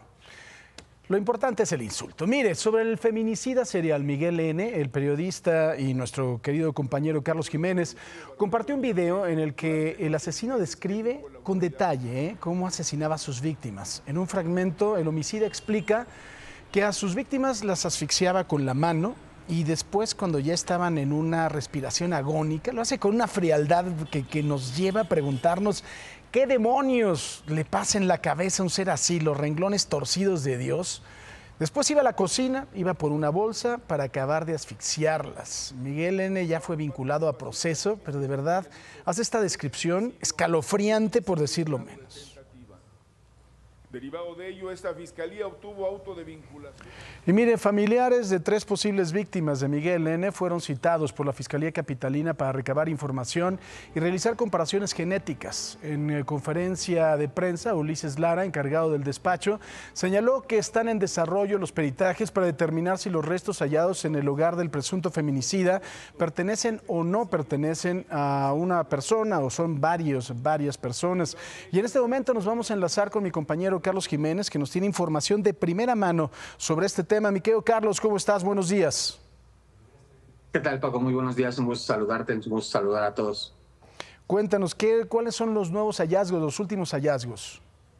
Lo importante es el insulto. Mire, sobre el feminicida serial Miguel N., el periodista y nuestro querido compañero Carlos Jiménez compartió un video en el que el asesino describe con detalle cómo asesinaba a sus víctimas. En un fragmento, el homicida explica que a sus víctimas las asfixiaba con la mano y después, cuando ya estaban en una respiración agónica, lo hace con una frialdad que nos lleva a preguntarnos ¿qué demonios le pasa en la cabeza a un ser así, los renglones torcidos de Dios? Después iba a la cocina, iba por una bolsa para acabar de asfixiarlas. Miguel N. ya fue vinculado a proceso, pero de verdad hace esta descripción escalofriante, por decirlo menos. Derivado de ello, esta fiscalía obtuvo auto de vinculación. Y mire, familiares de 3 posibles víctimas de Miguel N. fueron citados por la Fiscalía Capitalina para recabar información y realizar comparaciones genéticas. En conferencia de prensa, Ulises Lara, encargado del despacho, señaló que están en desarrollo los peritajes para determinar si los restos hallados en el hogar del presunto feminicida pertenecen o no pertenecen a una persona o son varias personas. Y en este momento nos vamos a enlazar con mi compañero Carlos Jiménez, que nos tiene información de primera mano sobre este tema. Mi querido Carlos, ¿cómo estás? Buenos días. ¿Qué tal, Paco? Muy buenos días, un gusto saludarte, un gusto saludar a todos. Cuéntanos, ¿cuáles son los nuevos hallazgos, los últimos hallazgos?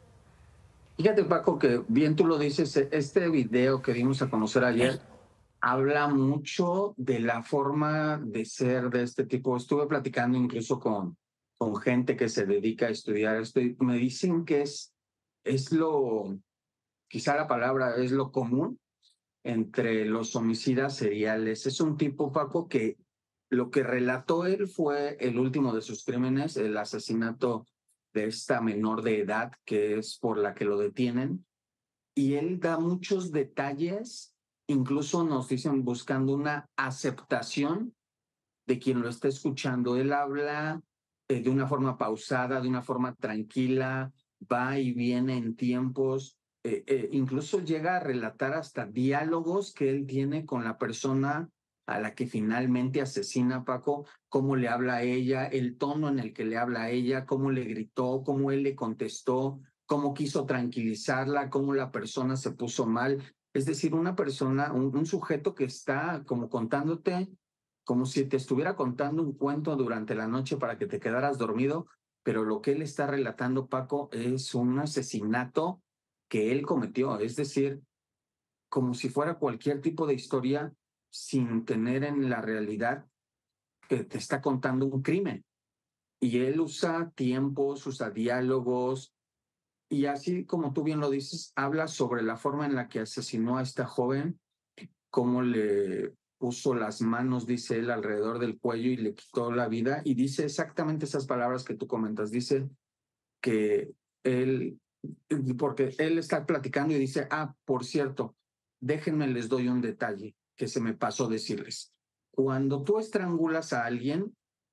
Fíjate, Paco, que bien tú lo dices, este video que dimos a conocer ayer habla mucho de la forma de ser de este tipo. Estuve platicando incluso con gente que se dedica a estudiar esto y me dicen que es lo, quizá la palabra es lo común entre los homicidas seriales. Es un tipo, Paco, que lo que relató él fue el último de sus crímenes, el asesinato de esta menor de edad, que es por la que lo detienen. y él da muchos detalles, incluso nos dicen buscando una aceptación de quien lo está escuchando. Él habla de una forma pausada, de una forma tranquila, va y viene en tiempos, incluso llega a relatar hasta diálogos que él tiene con la persona a la que finalmente asesina, Paco, cómo le habla a ella, el tono en el que le habla a ella, cómo le gritó, cómo él le contestó, cómo quiso tranquilizarla, cómo la persona se puso mal. Es decir, una persona, un sujeto que está como contándote, como si te estuviera contando un cuento durante la noche para que te quedaras dormido, pero lo que él está relatando, Paco, es un asesinato que él cometió. Es decir, como si fuera cualquier tipo de historia sin tener en la realidad que te está contando un crimen. Y él usa tiempos, usa diálogos, y así como tú bien lo dices, habla sobre la forma en la que asesinó a esta joven, cómo le puso las manos, dice él, alrededor del cuello y le quitó la vida, y dice exactamente esas palabras que tú comentas. Dice que él, porque él está platicando y dice, por cierto, déjenme les doy un detalle que se me pasó decirles. Cuando tú estrangulas a alguien,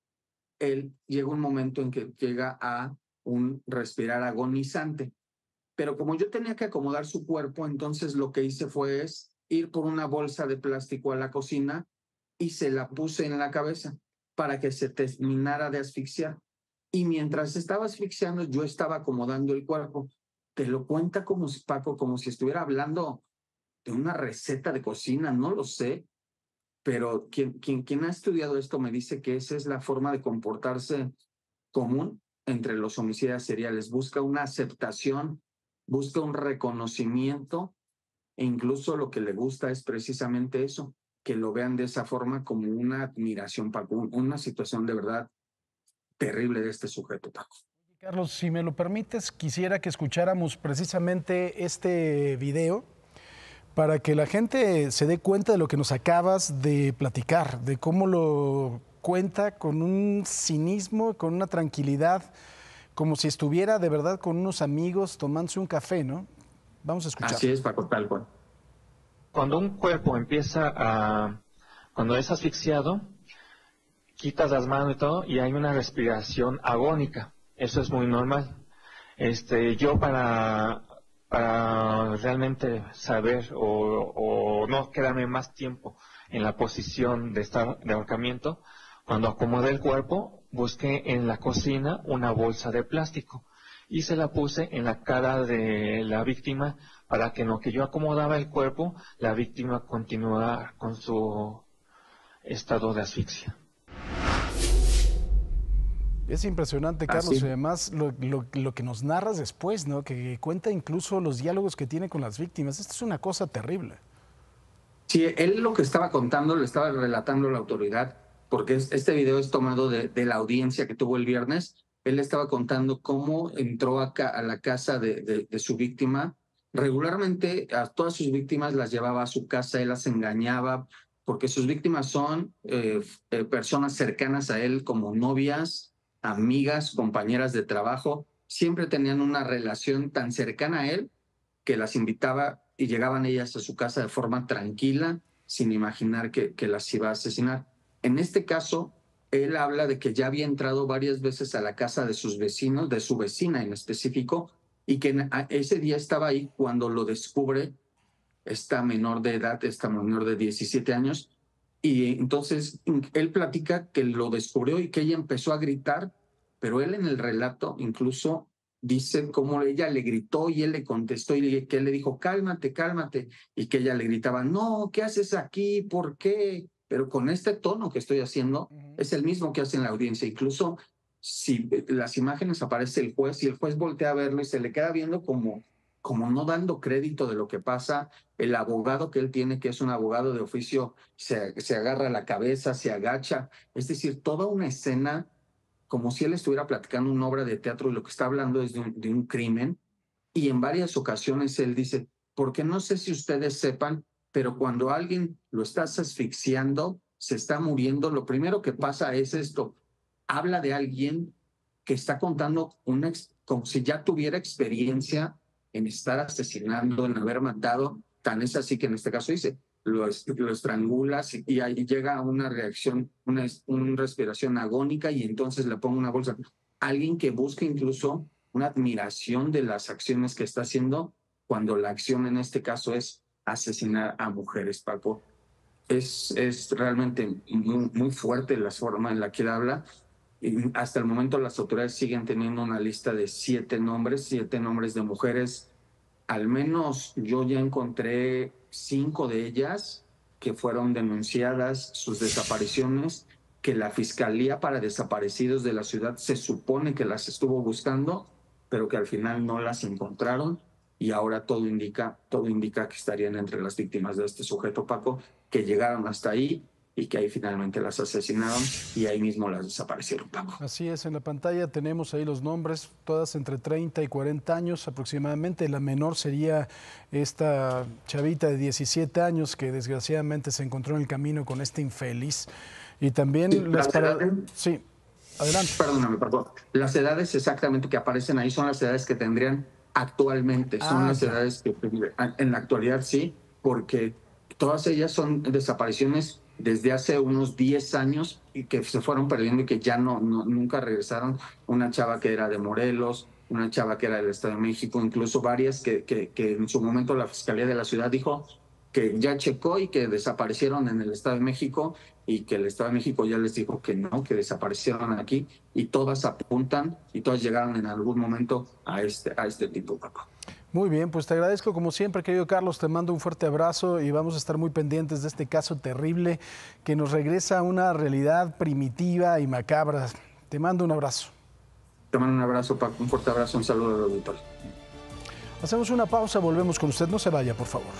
él llega un momento en que llega a un respirar agonizante. Pero como yo tenía que acomodar su cuerpo, entonces lo que hice fue ir por una bolsa de plástico a la cocina y se la puse en la cabeza para que se terminara de asfixiar. Y mientras estaba asfixiando, yo estaba acomodando el cuerpo. Te lo cuenta como si, Paco, como si estuviera hablando de una receta de cocina, no lo sé, pero quien ha estudiado esto me dice que esa es la forma de comportarse común entre los homicidas seriales. Busca una aceptación, busca un reconocimiento, e incluso lo que le gusta es precisamente eso, que lo vean de esa forma, como una admiración, Paco, una situación de verdad terrible de este sujeto, Paco. Carlos, si me lo permites, quisiera que escucháramos precisamente este video para que la gente se dé cuenta de lo que nos acabas de platicar, de cómo lo cuenta con un cinismo, con una tranquilidad, como si estuviera de verdad con unos amigos tomándose un café, ¿no? Vamos a escuchar. Así es, Paco, tal cual. Cuando un cuerpo cuando es asfixiado, quitas las manos y todo, y hay una respiración agónica. Eso es muy normal. Yo para realmente saber o no quedarme más tiempo en la posición de ahorcamiento, cuando acomodé el cuerpo, busqué en la cocina una bolsa de plástico y se la puse en la cara de la víctima para que en lo que yo acomodaba el cuerpo, la víctima continuara con su estado de asfixia. Es impresionante, Carlos, y además lo que nos narras después, ¿no? Que cuenta incluso los diálogos que tiene con las víctimas. Esto es una cosa terrible. Sí, él lo que estaba contando lo estaba relatando la autoridad, porque este video es tomado de la audiencia que tuvo el viernes. Él estaba contando cómo entró a la casa de su víctima. Regularmente a todas sus víctimas las llevaba a su casa, él las engañaba, porque sus víctimas son personas cercanas a él, como novias, amigas, compañeras de trabajo. Siempre tenían una relación tan cercana a él que las invitaba y llegaban ellas a su casa de forma tranquila, sin imaginar que las iba a asesinar. En este caso, él habla de que ya había entrado varias veces a la casa de sus vecinos, de su vecina en específico, y que ese día estaba ahí cuando lo descubre esta menor de edad, esta menor de 17 años, y entonces él platica que lo descubrió y que ella empezó a gritar, pero él en el relato incluso dice cómo ella le gritó y él le contestó y que él le dijo, cálmate, cálmate, y que ella le gritaba, no, ¿qué haces aquí? ¿Por qué? Pero con este tono que estoy haciendo es el mismo que hace en la audiencia. Incluso si las imágenes aparece el juez y el juez voltea a verlo y se le queda viendo como no dando crédito de lo que pasa. El abogado que él tiene, que es un abogado de oficio, se agarra la cabeza, se agacha. Es decir, toda una escena como si él estuviera platicando una obra de teatro y lo que está hablando es de un crimen. Y en varias ocasiones él dice, porque no sé si ustedes sepan, pero cuando alguien lo estás asfixiando, se está muriendo, lo primero que pasa es esto. Habla de alguien que está contando como si ya tuviera experiencia en estar asesinando, en haber matado. Tan es así que en este caso dice, lo estrangulas y ahí llega una reacción, una respiración agónica y entonces le pongo una bolsa. Alguien que busca incluso una admiración de las acciones que está haciendo cuando la acción en este caso es asesinar a mujeres, Paco. Es realmente muy fuerte la forma en la que él habla. Y hasta el momento las autoridades siguen teniendo una lista de 7 nombres de mujeres. Al menos yo ya encontré 5 de ellas que fueron denunciadas, sus desapariciones, que la Fiscalía para Desaparecidos de la ciudad se supone que las estuvo buscando, pero que al final no las encontraron. Y ahora todo indica que estarían entre las víctimas de este sujeto, Paco, que llegaron hasta ahí y que ahí finalmente las asesinaron y ahí mismo las desaparecieron, Paco. Así es, en la pantalla tenemos ahí los nombres, todas entre 30 y 40 años aproximadamente. La menor sería esta chavita de 17 años que desgraciadamente se encontró en el camino con este infeliz. Y también Sí, adelante. Perdóname, perdón. Las edades exactamente que aparecen ahí son las edades que tendrían actualmente, son las edades que en la actualidad sí, porque todas ellas son desapariciones desde hace unos 10 años y que se fueron perdiendo y que ya nunca regresaron. Una chava que era de Morelos, una chava que era del Estado de México, incluso varias que en su momento la Fiscalía de la ciudad dijo que ya checó y que desaparecieron en el Estado de México y que el Estado de México ya les dijo que no, que desaparecieron aquí, y todas apuntan y todas llegaron en algún momento a este tipo, Paco. Muy bien, pues te agradezco como siempre, querido Carlos, te mando un fuerte abrazo y vamos a estar muy pendientes de este caso terrible que nos regresa a una realidad primitiva y macabra. Te mando un abrazo. Te mando un abrazo, Paco, un fuerte abrazo, un saludo al auditorio. Hacemos una pausa, volvemos con usted, no se vaya, por favor.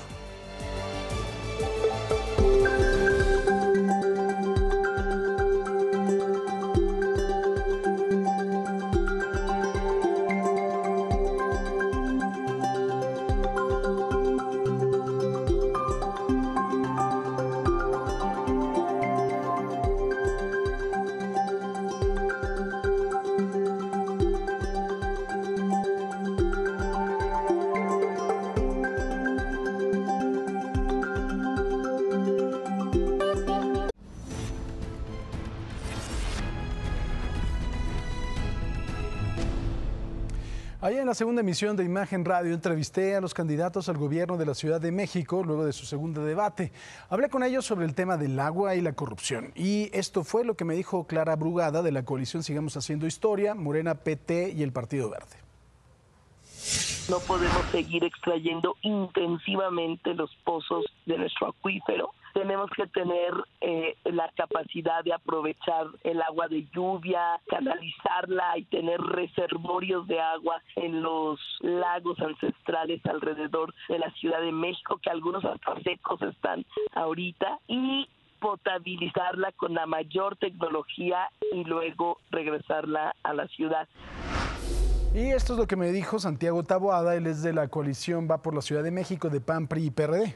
Ayer en la segunda emisión de Imagen Radio entrevisté a los candidatos al gobierno de la Ciudad de México luego de su segundo debate. Hablé con ellos sobre el tema del agua y la corrupción. Y esto fue lo que me dijo Clara Brugada de la coalición Sigamos Haciendo Historia, Morena, PT y el Partido Verde. No podemos seguir extrayendo intensivamente los pozos de nuestro acuífero. Tenemos que tener la capacidad de aprovechar el agua de lluvia, canalizarla y tener reservorios de agua en los lagos ancestrales alrededor de la Ciudad de México, que algunos hasta secos están ahorita, y potabilizarla con la mayor tecnología y luego regresarla a la ciudad. Y esto es lo que me dijo Santiago Taboada, él es de la coalición Va por la Ciudad de México de PAN, PRI y PRD.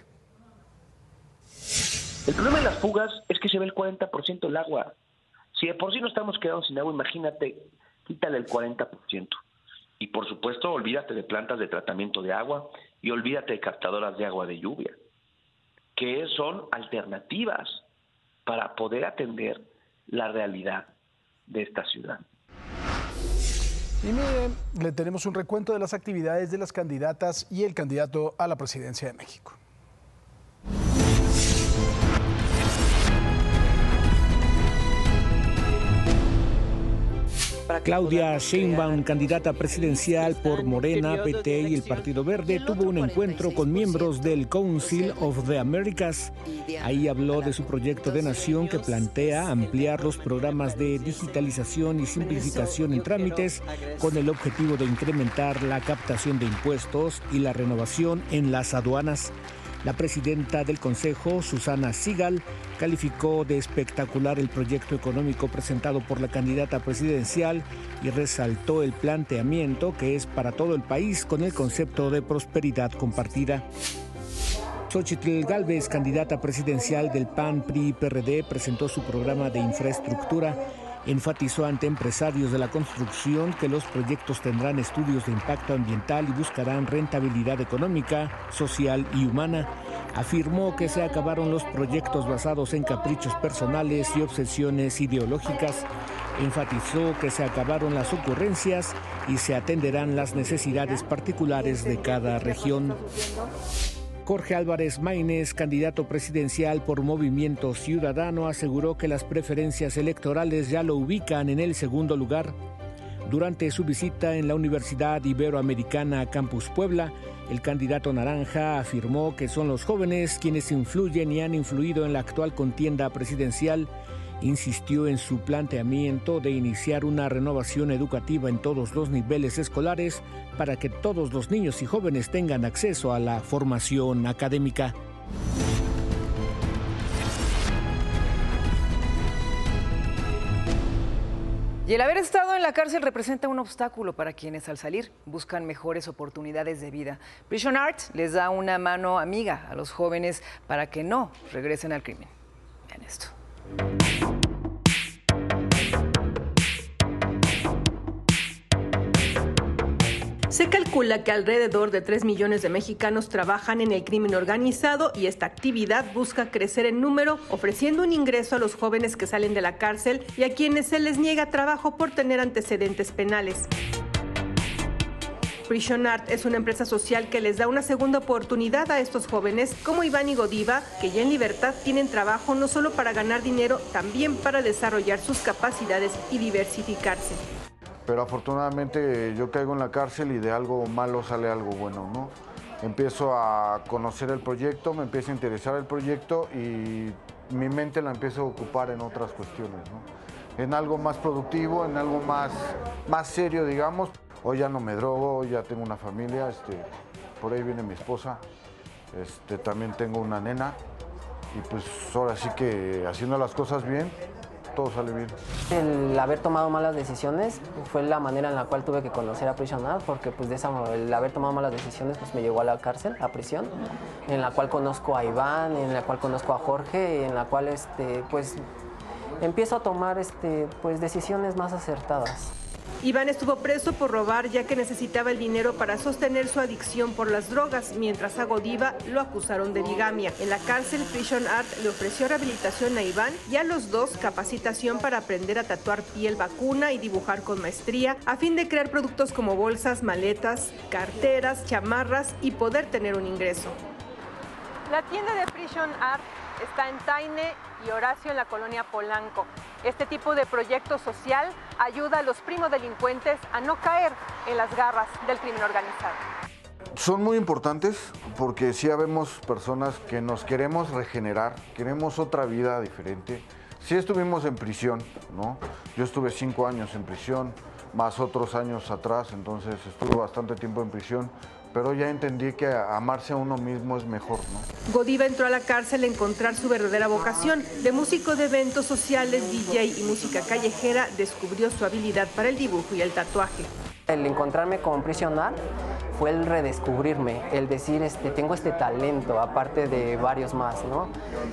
El problema de las fugas es que se ve el 40% del agua. Si de por sí no estamos quedando sin agua, imagínate, quítale el 40%. Y por supuesto, olvídate de plantas de tratamiento de agua y olvídate de captadoras de agua de lluvia, que son alternativas para poder atender la realidad de esta ciudad. Y miren, le tenemos un recuento de las actividades de las candidatas y el candidato a la presidencia de México. Claudia Sheinbaum, candidata presidencial por Morena, PT y el Partido Verde, tuvo un encuentro con miembros del Council of the Americas. Ahí habló de su proyecto de nación que plantea ampliar los programas de digitalización y simplificación en trámites con el objetivo de incrementar la captación de impuestos y la renovación en las aduanas. La presidenta del Consejo, Susana Sigal, calificó de espectacular el proyecto económico presentado por la candidata presidencial y resaltó el planteamiento que es para todo el país con el concepto de prosperidad compartida. Xóchitl Gálvez, candidata presidencial del PAN, PRI y PRD, presentó su programa de infraestructura Enfatizó ante empresarios de la construcción que los proyectos tendrán estudios de impacto ambiental y buscarán rentabilidad económica, social y humana. Afirmó que se acabaron los proyectos basados en caprichos personales y obsesiones ideológicas. Enfatizó que se acabaron las ocurrencias y se atenderán las necesidades particulares de cada región. Jorge Álvarez Maínez, candidato presidencial por Movimiento Ciudadano, aseguró que las preferencias electorales ya lo ubican en el segundo lugar. Durante su visita en la Universidad Iberoamericana Campus Puebla, el candidato naranja afirmó que son los jóvenes quienes influyen y han influido en la actual contienda presidencial. Insistió en su planteamiento de iniciar una renovación educativa en todos los niveles escolares para que todos los niños y jóvenes tengan acceso a la formación académica. Y el haber estado en la cárcel representa un obstáculo para quienes al salir buscan mejores oportunidades de vida. Prison Art les da una mano amiga a los jóvenes para que no regresen al crimen. Vean esto. Se calcula que alrededor de 3 millones de mexicanos trabajan en el crimen organizado y esta actividad busca crecer en número, ofreciendo un ingreso a los jóvenes que salen de la cárcel y a quienes se les niega trabajo por tener antecedentes penales. Prison Art es una empresa social que les da una segunda oportunidad a estos jóvenes como Iván y Godiva, que ya en libertad tienen trabajo no solo para ganar dinero, también para desarrollar sus capacidades y diversificarse. Pero afortunadamente yo caigo en la cárcel y de algo malo sale algo bueno, ¿no? Empiezo a conocer el proyecto, me empieza a interesar el proyecto y mi mente la empiezo a ocupar en otras cuestiones, ¿no? En algo más productivo, en algo más serio, digamos. Hoy ya no me drogo, hoy ya tengo una familia, por ahí viene mi esposa, también tengo una nena y pues ahora sí que haciendo las cosas bien, todo sale bien. El haber tomado malas decisiones fue la manera en la cual tuve que conocer a Prison Art, porque pues el haber tomado malas decisiones pues me llevó a la cárcel, a prisión, en la cual conozco a Iván, en la cual conozco a Jorge, en la cual pues empiezo a tomar pues decisiones más acertadas. Iván estuvo preso por robar ya que necesitaba el dinero para sostener su adicción por las drogas, mientras a Godiva lo acusaron de bigamia. En la cárcel, Prison Art le ofreció rehabilitación a Iván y a los dos capacitación para aprender a tatuar piel vacuna y dibujar con maestría, a fin de crear productos como bolsas, maletas, carteras, chamarras y poder tener un ingreso. La tienda de Prison Art está en Taine y Horacio en la colonia Polanco. Este tipo de proyecto social ayuda a los primos delincuentes a no caer en las garras del crimen organizado. Son muy importantes porque sí habemos personas que nos queremos regenerar, queremos otra vida diferente. Sí estuvimos en prisión, ¿no? Yo estuve 5 años en prisión, más otros años atrás, entonces estuve bastante tiempo en prisión. Pero ya entendí que amarse a uno mismo es mejor, ¿no? Godiva entró a la cárcel a encontrar su verdadera vocación. De músico de eventos sociales, DJ y música callejera, descubrió su habilidad para el dibujo y el tatuaje. El encontrarme con Prison Art fue el redescubrirme, el decir, tengo este talento, aparte de varios más, ¿no?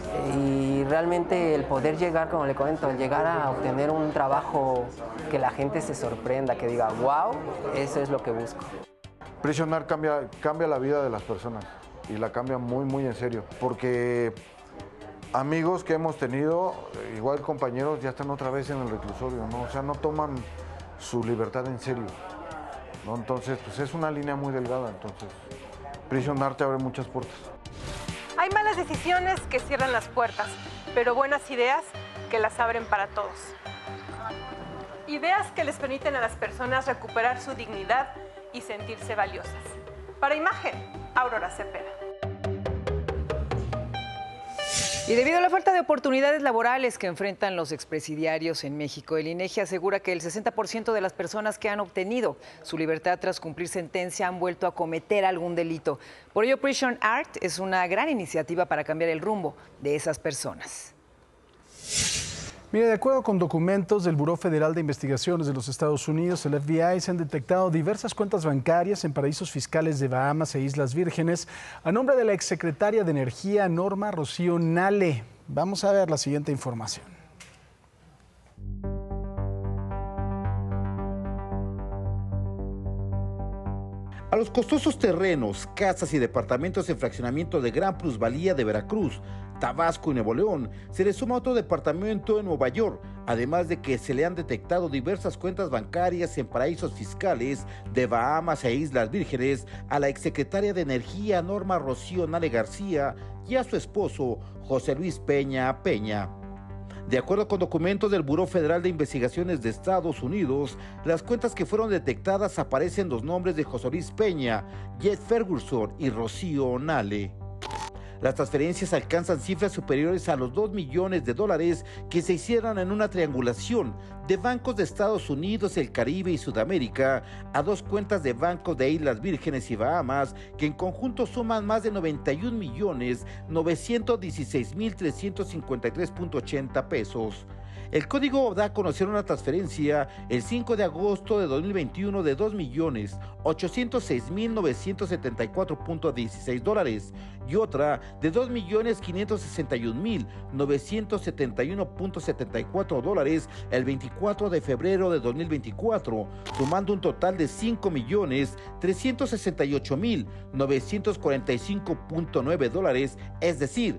Y realmente el poder llegar, como le comento, el llegar a obtener un trabajo que la gente se sorprenda, que diga, wow, eso es lo que busco. Prison Art cambia la vida de las personas y la cambia muy, muy en serio. Porque amigos que hemos tenido, igual compañeros, ya están otra vez en el reclusorio, ¿no? O sea, no toman su libertad en serio, ¿no? Entonces, pues es una línea muy delgada. Entonces, Prison Art te abre muchas puertas. Hay malas decisiones que cierran las puertas, pero buenas ideas que las abren para todos. Ideas que les permiten a las personas recuperar su dignidad y sentirse valiosas. Para Imagen, Aurora Cepeda. Y debido a la falta de oportunidades laborales que enfrentan los expresidiarios en México, el INEGI asegura que el 60% de las personas que han obtenido su libertad tras cumplir sentencia han vuelto a cometer algún delito. Por ello, Prison Art es una gran iniciativa para cambiar el rumbo de esas personas. Mire, de acuerdo con documentos del Buró Federal de Investigaciones de los Estados Unidos, el FBI, se han detectado diversas cuentas bancarias en paraísos fiscales de Bahamas e Islas Vírgenes a nombre de la exsecretaria de Energía, Norma Rocío Nale. Vamos a ver la siguiente información. A los costosos terrenos, casas y departamentos en fraccionamiento de gran plusvalía de Veracruz, Tabasco y Nuevo León, se le suma otro departamento en Nueva York, además de que se le han detectado diversas cuentas bancarias en paraísos fiscales de Bahamas e Islas Vírgenes a la exsecretaria de Energía Norma Rocío Nale García y a su esposo José Luis Peña Peña. De acuerdo con documentos del Buró Federal de Investigaciones de Estados Unidos, las cuentas que fueron detectadas aparecen los nombres de José Luis Peña, Jed Ferguson y Rocío Nale. Las transferencias alcanzan cifras superiores a los $2 millones que se hicieron en una triangulación de bancos de Estados Unidos, el Caribe y Sudamérica a dos cuentas de bancos de Islas Vírgenes y Bahamas que en conjunto suman más de 91.916.353.80 pesos. El código da a conocer una transferencia el 5 de agosto de 2021 de $2.806.974.16 y otra de $2.571.971.74 el 24 de febrero de 2024, sumando un total de $5.368.945.9, es decir,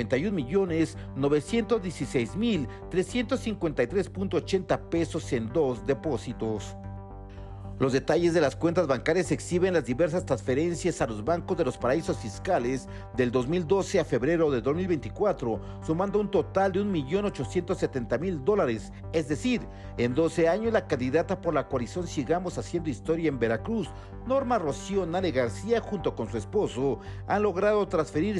$91.916.353.80 pesos en dos depósitos. Los detalles de las cuentas bancarias exhiben las diversas transferencias a los bancos de los paraísos fiscales del 2012 a febrero de 2024, sumando un total de $1.870.000, es decir, en 12 años la candidata por la coalición Sigamos Haciendo Historia en Veracruz, Norma Rocío Nale García, junto con su esposo, han logrado transferir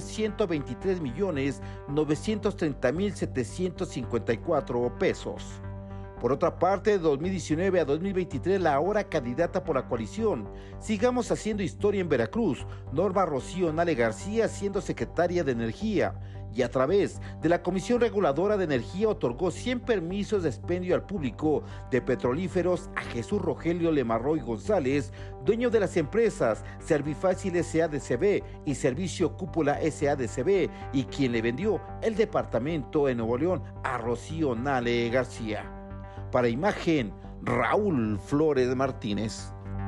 $123.930.754 pesos. Por otra parte, de 2019 a 2023, la ahora candidata por la coalición Sigamos Haciendo Historia en Veracruz, Norma Rocío Nale García, siendo secretaria de Energía, y a través de la Comisión Reguladora de Energía otorgó 100 permisos de expendio al público de petrolíferos a Jesús Rogelio Lemarroy González, dueño de las empresas Servifácil S.A.D.C.B. y Servicio Cúpula S.A.D.C.B., y quien le vendió el departamento en Nuevo León a Rocío Nale García. Para Imagen, Raúl Flores Martínez.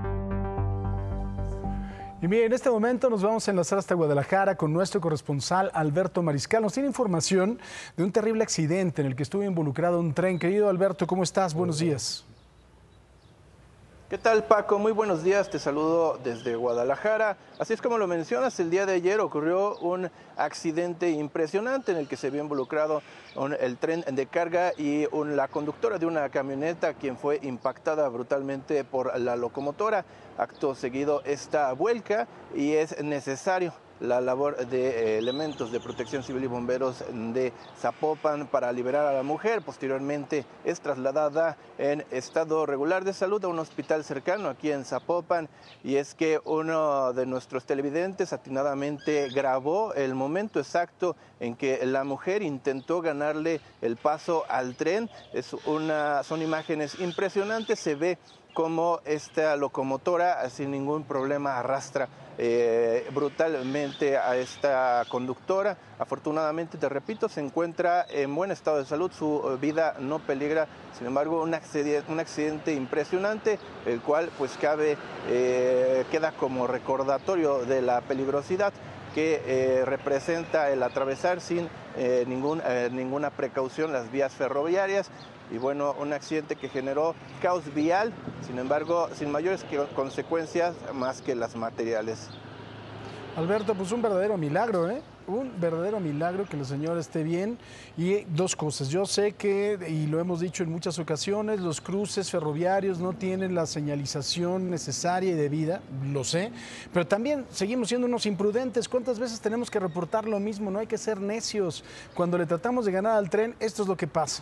Y mire, en este momento nos vamos a enlazar hasta Guadalajara con nuestro corresponsal Alberto Mariscal. Nos tiene información de un terrible accidente en el que estuvo involucrado un tren. Querido Alberto, ¿cómo estás? Buenos días. ¿Qué tal, Paco? Muy buenos días, te saludo desde Guadalajara. Así es como lo mencionas, el día de ayer ocurrió un accidente impresionante en el que se vio involucrado el tren de carga y la conductora de una camioneta, quien fue impactada brutalmente por la locomotora. Acto seguido esta vuelca y es necesario la labor de elementos de Protección Civil y bomberos de Zapopan para liberar a la mujer. Posteriormente es trasladada en estado regular de salud a un hospital cercano aquí en Zapopan, y es que uno de nuestros televidentes atinadamente grabó el momento en que la mujer intentó ganarle el paso al tren. Son imágenes impresionantes, se ve cómo esta locomotora sin ningún problema arrastra brutalmente a esta conductora. Afortunadamente, te repito, se encuentra en buen estado de salud, su vida no peligra. Sin embargo, un accidente impresionante, el cual pues queda como recordatorio de la peligrosidad que representa el atravesar sin ninguna precaución las vías ferroviarias. Y bueno, un accidente que generó caos vial, sin embargo, sin mayores consecuencias más que las materiales. Alberto, pues un verdadero milagro, ¿eh? Un verdadero milagro que la señora esté bien. Y dos cosas, yo sé que, y lo hemos dicho en muchas ocasiones, los cruces ferroviarios no tienen la señalización necesaria y debida, lo sé, pero también seguimos siendo unos imprudentes. ¿Cuántas veces tenemos que reportar lo mismo? No hay que ser necios. Cuando le tratamos de ganar al tren, esto es lo que pasa.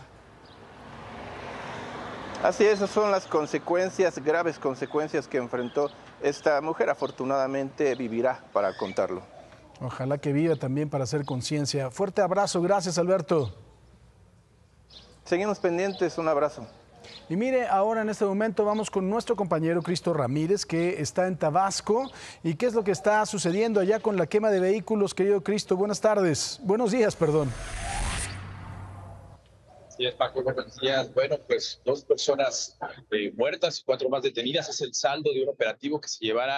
Así es, esas son las consecuencias, graves consecuencias que enfrentó esta mujer. Afortunadamente vivirá para contarlo. Ojalá que viva también para hacer conciencia. Fuerte abrazo, gracias Alberto. Seguimos pendientes, un abrazo. Y mire, ahora en este momento vamos con nuestro compañero Cristo Ramírez, que está en Tabasco. ¿Y qué es lo que está sucediendo allá con la quema de vehículos, querido Cristo? Buenas tardes, buenos días, perdón. Sí, es Paco, buenos días. Bueno, pues 2 personas muertas y 4 más detenidas. Es el saldo de un operativo que se llevará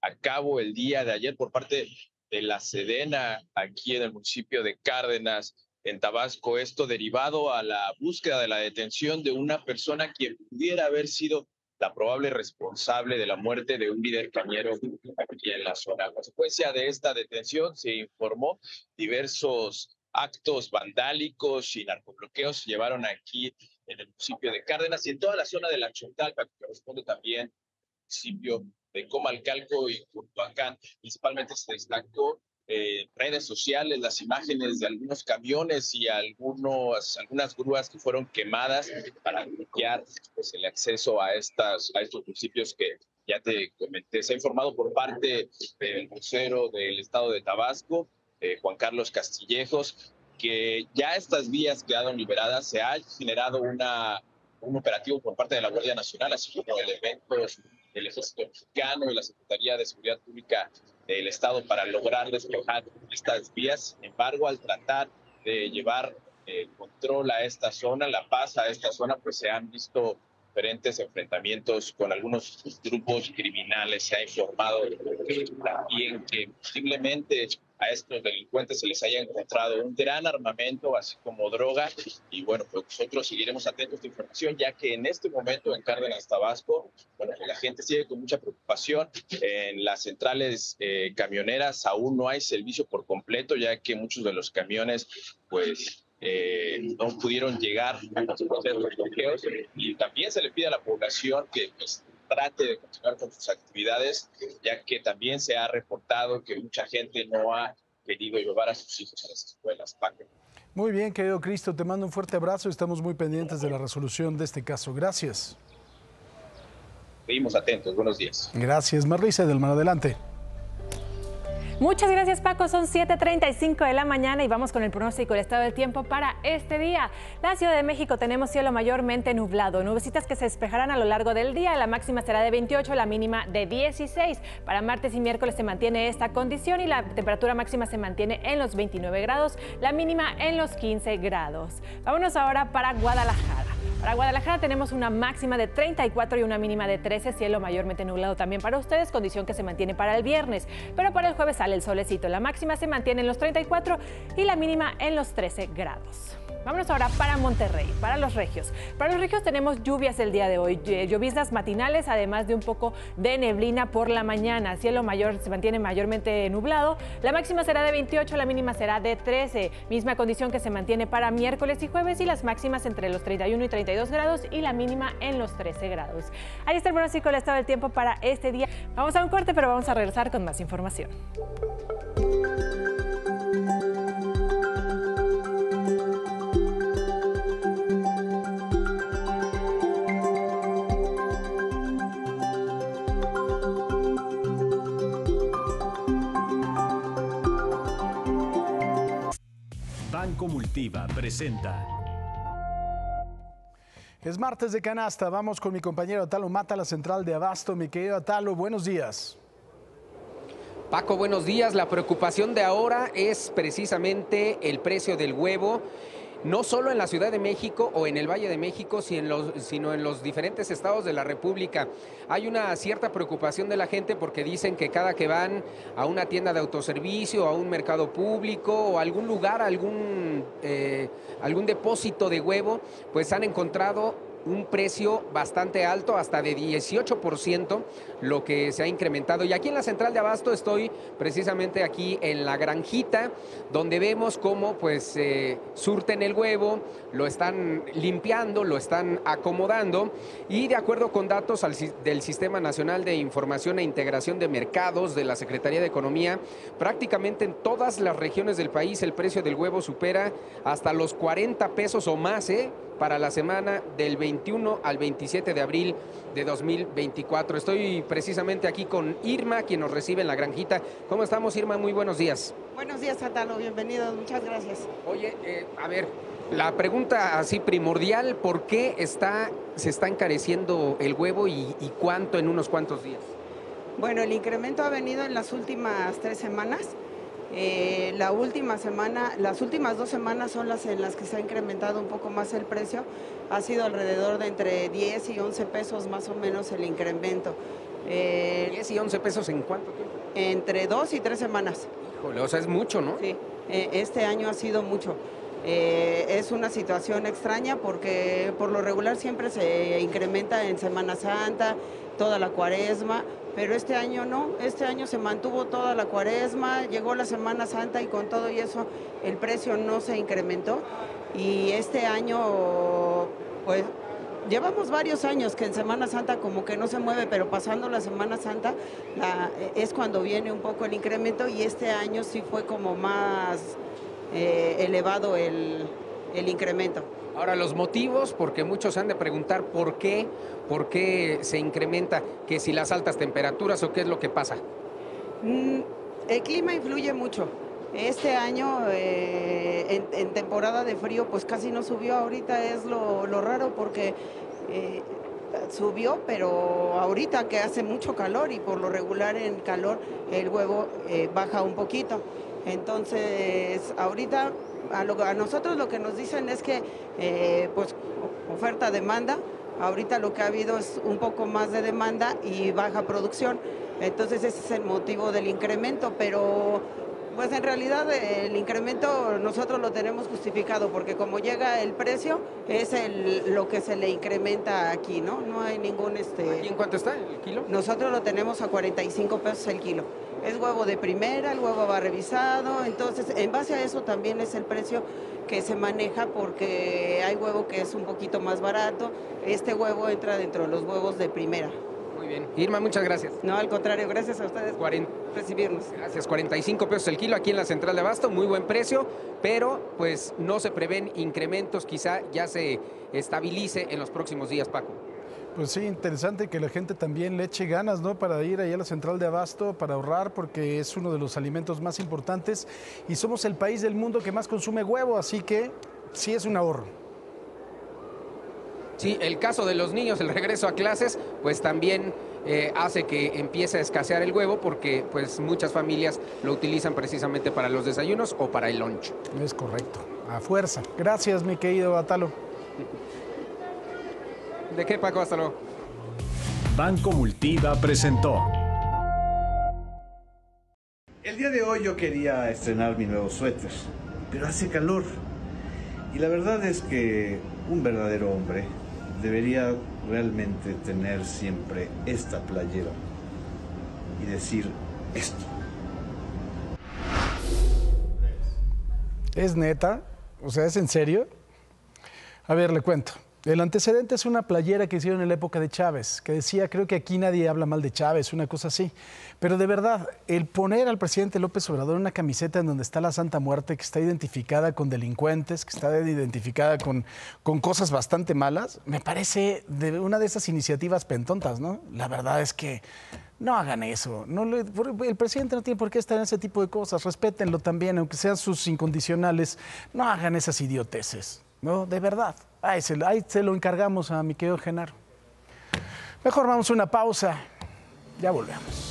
a cabo el día de ayer por parte de la Sedena aquí en el municipio de Cárdenas, en Tabasco. Esto derivado a la búsqueda de la detención de una persona quien pudiera haber sido la probable responsable de la muerte de un líder cañero aquí en la zona. A consecuencia de esta detención se informó diversos actos vandálicos y narcobloqueos se llevaron aquí en el municipio de Cárdenas y en toda la zona de la Chontalpa, que corresponde también al municipio de Comalcalco y Culhuacán. Principalmente se destacó en redes sociales las imágenes de algunos camiones y algunas grúas que fueron quemadas para bloquear pues, el acceso a estos municipios que ya te comenté. Se ha informado por parte del vocero del estado de Tabasco, Juan Carlos Castillejos, que ya estas vías quedaron liberadas. Se ha generado un operativo por parte de la Guardia Nacional, así como elementos del Ejército Mexicano y la Secretaría de Seguridad Pública del Estado para lograr despejar estas vías. Sin embargo, al tratar de llevar control a esta zona, la paz a esta zona, pues se han visto diferentes enfrentamientos con algunos grupos criminales. Se ha informado también que posiblemente a estos delincuentes se les haya encontrado un gran armamento, así como droga. Y bueno, pues nosotros seguiremos atentos a esta información, ya que en este momento en Cárdenas, Tabasco, bueno, pues la gente sigue con mucha preocupación. En las centrales camioneras aún no hay servicio por completo, ya que muchos de los camiones, pues, no pudieron llegar a los procesos de bloqueos. Y también se le pide a la población que pues, trate de continuar con sus actividades, ya que también se ha reportado que mucha gente no ha querido llevar a sus hijos a las escuelas. Paco. Muy bien, querido Cristo, te mando un fuerte abrazo. Estamos muy pendientes de la resolución de este caso. Gracias. Seguimos atentos. Buenos días. Gracias. Marlise del Mar, adelante. Muchas gracias, Paco. Son 7:35 de la mañana y vamos con el pronóstico del estado del tiempo para este día. La Ciudad de México tenemos cielo mayormente nublado, nubecitas que se despejarán a lo largo del día. La máxima será de 28, la mínima de 16. Para martes y miércoles se mantiene esta condición y la temperatura máxima se mantiene en los 29 grados, la mínima en los 15 grados. Vámonos ahora para Guadalajara. Para Guadalajara tenemos una máxima de 34 y una mínima de 13, cielo mayormente nublado también para ustedes, condición que se mantiene para el viernes. Pero para el jueves sale el solecito, la máxima se mantiene en los 34 y la mínima en los 13 grados. Vámonos ahora para Monterrey, para los regios. Para los regios tenemos lluvias el día de hoy, lloviznas matinales, además de un poco de neblina por la mañana. Cielo mayor se mantiene mayormente nublado. La máxima será de 28, la mínima será de 13. Misma condición que se mantiene para miércoles y jueves y las máximas entre los 31 y 32 grados y la mínima en los 13 grados. Ahí está el pronóstico del estado del tiempo para este día. Vamos a un corte, pero vamos a regresar con más información. Banco Multiva presenta. Es martes de canasta. Vamos con mi compañero Atalo Mata, la central de Abasto. Mi querido Atalo, buenos días. Paco, buenos días. La preocupación de ahora es precisamente el precio del huevo. No solo en la Ciudad de México o en el Valle de México, sino en los diferentes estados de la República. Hay una cierta preocupación de la gente porque dicen que cada que van a una tienda de autoservicio, a un mercado público o a algún lugar, algún depósito de huevo, pues han encontrado un precio bastante alto, hasta de 18%, lo que se ha incrementado. Y aquí en la central de Abasto estoy precisamente aquí en la granjita, donde vemos cómo pues surten el huevo, lo están limpiando, lo están acomodando, y de acuerdo con datos del Sistema Nacional de Información e Integración de Mercados de la Secretaría de Economía, prácticamente en todas las regiones del país el precio del huevo supera hasta los 40 pesos o más, para la semana del 21 al 27 de abril de 2024. Estoy precisamente aquí con Irma, quien nos recibe en la granjita. ¿Cómo estamos, Irma? Muy buenos días. Buenos días, Atalo. Bienvenido. Muchas gracias. Oye, a ver, la pregunta así primordial, ¿por qué se está encareciendo el huevo y cuánto en unos cuantos días? Bueno, el incremento ha venido en las últimas 3 semanas. Las últimas 2 semanas son las en las que se ha incrementado un poco más el precio. Ha sido alrededor de entre 10 y 11 pesos más o menos el incremento. ¿10 y 11 pesos en cuánto tiempo? Entre 2 y 3 semanas. Híjole, o sea, es mucho, ¿no? Sí, este año ha sido mucho. Es una situación extraña porque por lo regular siempre se incrementa en Semana Santa, toda la Cuaresma, pero este año no, este año se mantuvo toda la Cuaresma, llegó la Semana Santa y con todo y eso el precio no se incrementó. Y este año, pues, llevamos varios años que en Semana Santa como que no se mueve, pero pasando la Semana Santa es cuando viene un poco el incremento y este año sí fue como más elevado el incremento. Ahora, los motivos, porque muchos han de preguntar por qué se incrementa, que si las altas temperaturas o qué es lo que pasa. El clima influye mucho. Este año, en temporada de frío, pues casi no subió. Ahorita es lo raro porque subió, pero ahorita que hace mucho calor y por lo regular en calor el huevo baja un poquito. Entonces, ahorita a nosotros lo que nos dicen es que, pues, oferta-demanda. Ahorita lo que ha habido es un poco más de demanda y baja producción. Entonces, ese es el motivo del incremento, pero pues en realidad el incremento nosotros lo tenemos justificado porque como llega el precio es lo que se le incrementa aquí, ¿no? No hay ningún... ¿Y en cuánto está el kilo? Nosotros lo tenemos a 45 pesos el kilo. Es huevo de primera, el huevo va revisado, entonces en base a eso también es el precio que se maneja porque hay huevo que es un poquito más barato. Este huevo entra dentro de los huevos de primera. Muy bien. Irma, muchas gracias. No, al contrario, gracias a ustedes por recibirnos. Gracias, 45 pesos el kilo aquí en la Central de Abasto, muy buen precio, pero pues no se prevén incrementos, quizá ya se estabilice en los próximos días, Paco. Pues sí, interesante que la gente también le eche ganas, ¿no? Para ir allá a la Central de Abasto, para ahorrar, porque es uno de los alimentos más importantes y somos el país del mundo que más consume huevo, así que sí es un ahorro. Sí, el caso de los niños, el regreso a clases, pues también hace que empiece a escasear el huevo porque pues muchas familias lo utilizan precisamente para los desayunos o para el lunch. Es correcto, a fuerza. Gracias, mi querido Atalo. ¿De qué, Paco? Hasta luego. Banco Multiva presentó. El día de hoy yo quería estrenar mi nuevo suéter, pero hace calor. Y la verdad es que un verdadero hombre debería realmente tener siempre esta playera y decir esto. ¿Es neta? O sea, ¿es en serio? A ver, le cuento. El antecedente es una playera que hicieron en la época de Chávez, que decía, creo que aquí nadie habla mal de Chávez, una cosa así. Pero de verdad, el poner al presidente López Obrador una camiseta en donde está la Santa Muerte, que está identificada con delincuentes, que está identificada con cosas bastante malas, me parece de una de esas iniciativas pentontas, ¿no? La verdad es que no hagan eso. El presidente no tiene por qué estar en ese tipo de cosas. Respétenlo también, aunque sean sus incondicionales. No hagan esas idioteces, ¿no? De verdad. Ahí se lo encargamos a mi querido Genaro. Mejor vamos a una pausa. Ya volvemos.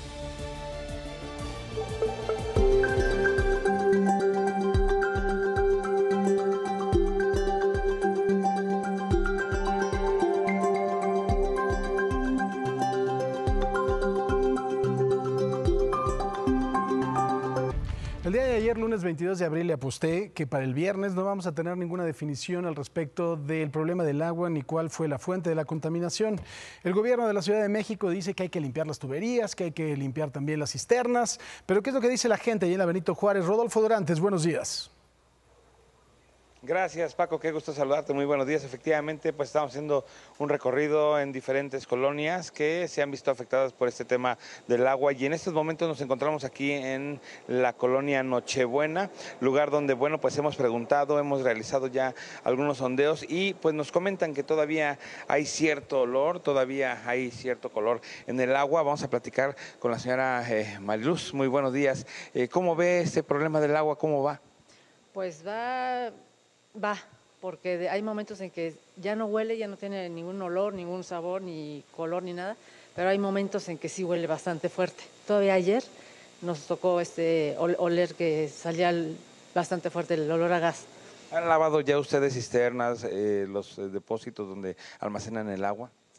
El día de ayer, lunes 22 de abril, le aposté que para el viernes no vamos a tener ninguna definición al respecto del problema del agua ni cuál fue la fuente de la contaminación. El gobierno de la Ciudad de México dice que hay que limpiar las tuberías, que hay que limpiar también las cisternas. Pero ¿qué es lo que dice la gente allí en la Benito Juárez? Rodolfo Dorantes, buenos días. Gracias, Paco, qué gusto saludarte, muy buenos días. Efectivamente, pues estamos haciendo un recorrido en diferentes colonias que se han visto afectadas por este tema del agua y en estos momentos nos encontramos aquí en la colonia Nochebuena, lugar donde, bueno, pues hemos preguntado, hemos realizado ya algunos sondeos y pues nos comentan que todavía hay cierto olor, todavía hay cierto color en el agua. Vamos a platicar con la señora Mariluz, muy buenos días. ¿Cómo ve este problema del agua? ¿Cómo va? Pues va, porque hay momentos en que ya no huele, ya no tiene ningún olor, ningún sabor, ni color, ni nada, pero hay momentos en que sí huele bastante fuerte. Todavía ayer nos tocó oler que salía bastante fuerte el olor a gas. ¿Han lavado ya ustedes cisternas, los depósitos donde almacenan el agua?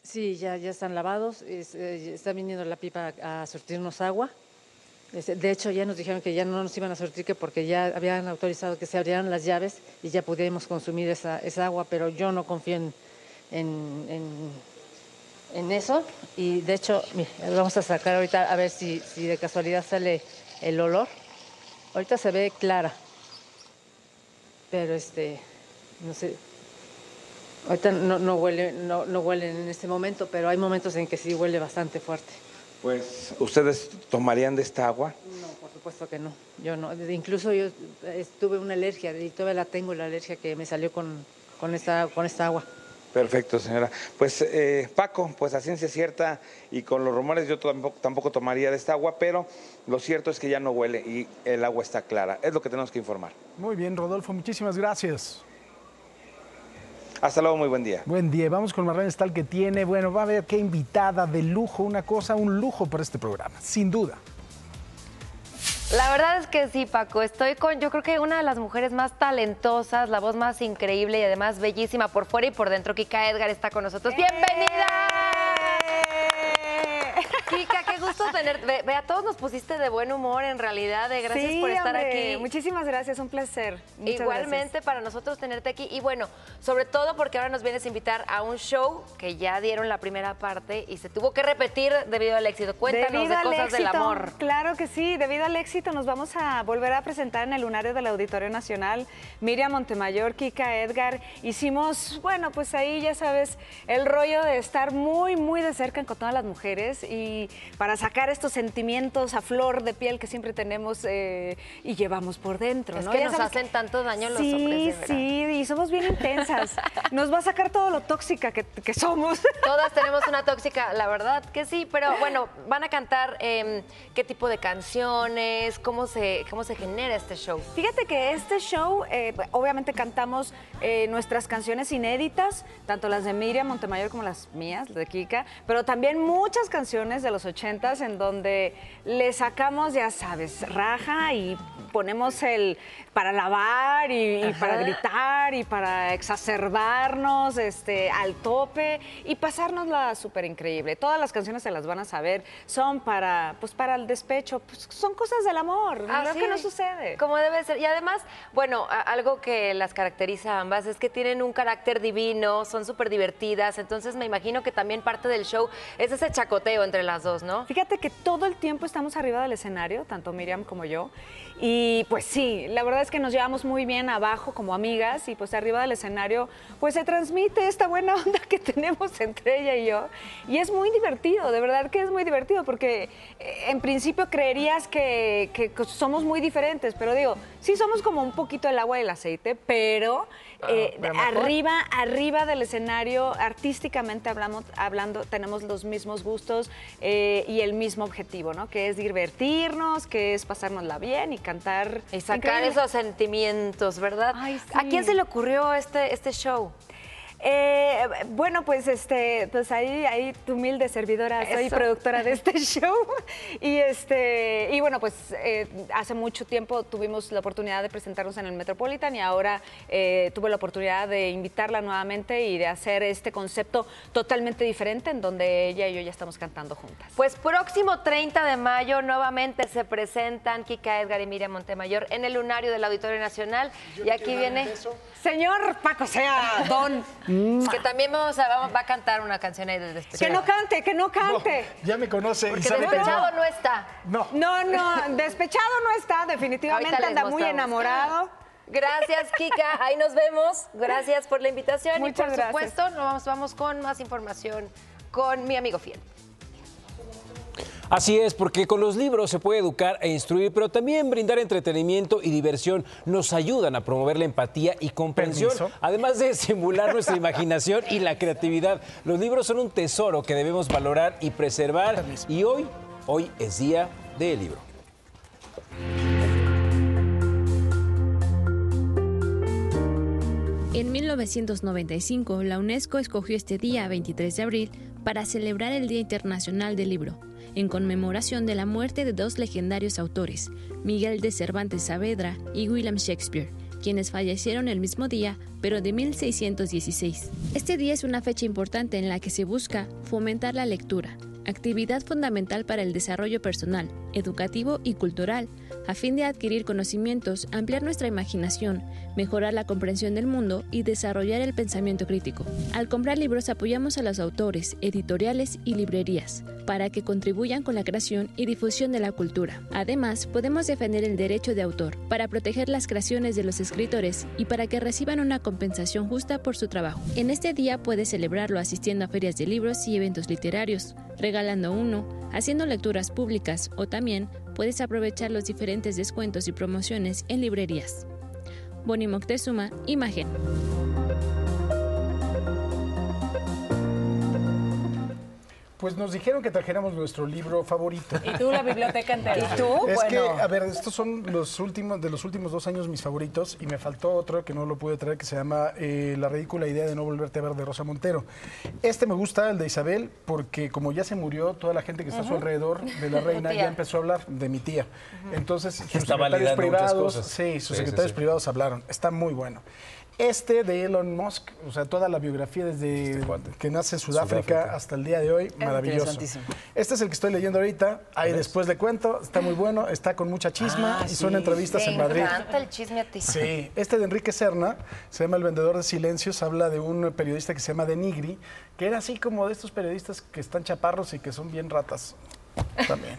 Sí, ya están lavados, está viniendo la pipa a surtirnos agua. De hecho, ya nos dijeron que ya no nos iban a surtir porque ya habían autorizado que se abrieran las llaves y ya pudiéramos consumir esa agua, pero yo no confío en eso. Y de hecho, mira, vamos a sacar ahorita a ver si de casualidad sale el olor. Ahorita se ve clara, pero no sé. Ahorita no huele en este momento, pero hay momentos en que sí huele bastante fuerte. Pues, ¿ustedes tomarían de esta agua? No, por supuesto que no. Yo no. Incluso yo tuve una alergia y todavía la tengo, la alergia que me salió con esta agua. Perfecto, señora. Pues, Paco, pues a ciencia cierta y con los rumores yo tampoco tomaría de esta agua, pero lo cierto es que ya no huele y el agua está clara. Es lo que tenemos que informar. Muy bien, Rodolfo, muchísimas gracias. Hasta luego, muy buen día. Buen día. Vamos con Marlene Stahl, que tiene, bueno, va a ver qué invitada de lujo, un lujo para este programa, sin duda. La verdad es que sí, Paco, estoy con, yo creo que una de las mujeres más talentosas, la voz más increíble y además bellísima por fuera y por dentro. Kika Edgar está con nosotros. ¡Bienvenida! Kika, qué gusto tenerte. Ve, a todos nos pusiste de buen humor, en realidad. Gracias por estar aquí. Muchísimas gracias, un placer. Muchas Igualmente gracias. para nosotros tenerte aquí. Y bueno, sobre todo porque ahora nos vienes a invitar a un show que ya dieron la primera parte y se tuvo que repetir debido al éxito. Cuéntanos de cosas del amor. Claro que sí, debido al éxito nos vamos a volver a presentar en el lunario del Auditorio Nacional. Miriam Montemayor, Kika Edgar. Hicimos, bueno, pues ahí ya sabes, el rollo de estar muy, muy de cerca con todas las mujeres y para sacar estos sentimientos a flor de piel que siempre tenemos y llevamos por dentro, es ¿no? que Ya nos sabes hacen tanto daño los hombres, de verdad. Sí, y somos bien intensas. Nos va a sacar todo lo tóxica que somos. Todas tenemos una tóxica, la verdad que sí, pero bueno, van a cantar qué tipo de canciones, cómo se genera este show. Fíjate que este show, obviamente cantamos nuestras canciones inéditas, tanto las de Miriam Montemayor como las mías, de Kika, pero también muchas canciones de los 80s en donde le sacamos, ya sabes, raja y ponemos el para lavar y para gritar y para exacerbarnos al tope y pasárnosla súper increíble. Todas las canciones se las van a saber, son para el despecho, pues son cosas del amor, ¿no? Sí, que no sucede. Como debe ser. Y además, bueno, algo que las caracteriza a ambas es que tienen un carácter divino, son súper divertidas, entonces me imagino que también parte del show es ese chacoteo entre las dos, ¿no? Fíjate que todo el tiempo estamos arriba del escenario, tanto Miriam como yo, y pues sí, la verdad es que nos llevamos muy bien abajo como amigas y pues arriba del escenario pues se transmite esta buena onda que tenemos entre ella y yo y es muy divertido, de verdad que es muy divertido porque en principio creerías que somos muy diferentes, pero digo, sí somos como un poquito el agua y el aceite, pero arriba del escenario, artísticamente hablando, tenemos los mismos gustos y el mismo objetivo, ¿no? Que es divertirnos, que es pasárnosla bien y cantar. Y sacar esos sentimientos, ¿verdad? Ay, sí. ¿A quién se le ocurrió este show? Bueno, pues ahí tu humilde servidora, soy productora de este show y bueno, pues hace mucho tiempo tuvimos la oportunidad de presentarnos en el Metropolitan y ahora tuve la oportunidad de invitarla nuevamente y de hacer este concepto totalmente diferente en donde ella y yo ya estamos cantando juntas. Pues próximo 30 de mayo nuevamente se presentan Kika Edgar y Miriam Montemayor en el lunario del Auditorio Nacional y aquí viene señor Paco, sea don. Que también va a cantar una canción ahí de despechado. Que no cante. No, ya me conoce. Porque despechado no está. No, despechado no está, definitivamente anda muy enamorado. Gracias, Kika. Ahí nos vemos. Gracias por la invitación. Muchas y por supuesto, vamos con más información con mi amigo fiel. Así es, porque con los libros se puede educar e instruir, pero también brindar entretenimiento y diversión. Nos ayudan a promover la empatía y comprensión, además de estimular nuestra imaginación y la creatividad. Los libros son un tesoro que debemos valorar y preservar. Y hoy es Día del Libro. En 1995, la UNESCO escogió este día, 23 de abril, para celebrar el Día Internacional del Libro, en conmemoración de la muerte de dos legendarios autores, Miguel de Cervantes Saavedra y William Shakespeare, quienes fallecieron el mismo día, pero de 1616. Este día es una fecha importante en la que se busca fomentar la lectura, actividad fundamental para el desarrollo personal, educativo y cultural, a fin de adquirir conocimientos, ampliar nuestra imaginación, mejorar la comprensión del mundo y desarrollar el pensamiento crítico. Al comprar libros apoyamos a los autores, editoriales y librerías, para que contribuyan con la creación y difusión de la cultura. Además, podemos defender el derecho de autor, para proteger las creaciones de los escritores y para que reciban una compensación justa por su trabajo. En este día puedes celebrarlo asistiendo a ferias de libros y eventos literarios, regalando uno, haciendo lecturas públicas o también puedes aprovechar los diferentes descuentos y promociones en librerías. Bonnie Moctezuma, Imagen. Pues nos dijeron que trajéramos nuestro libro favorito. Y tú, la biblioteca entera. ¿Y tú? Es que, Bueno. a ver, estos son los últimos 2 años mis favoritos y me faltó otro que no lo pude traer que se llama La ridícula idea de no volverte a ver, de Rosa Montero. Este me gusta, el de Isabel, porque como ya se murió, toda la gente que está a su alrededor de la reina ya empezó a hablar de mi tía. Entonces, sus secretarios privados, sus secretarios privados hablaron. Está muy bueno. Este de Elon Musk, o sea, toda la biografía desde que nace en Sudáfrica hasta el día de hoy, maravilloso. Este es el que estoy leyendo ahorita, ahí después le cuento, está muy bueno, está con mucha chisma y son entrevistas en Madrid. Me encanta el chisme a ti. Sí, este de Enrique Serna, se llama El vendedor de silencios, habla de un periodista que se llama Denigri, que era así como de estos periodistas que están chaparros y que son bien ratas. También.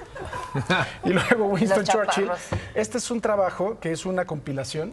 Y luego Winston Churchill. Este es un trabajo que es una compilación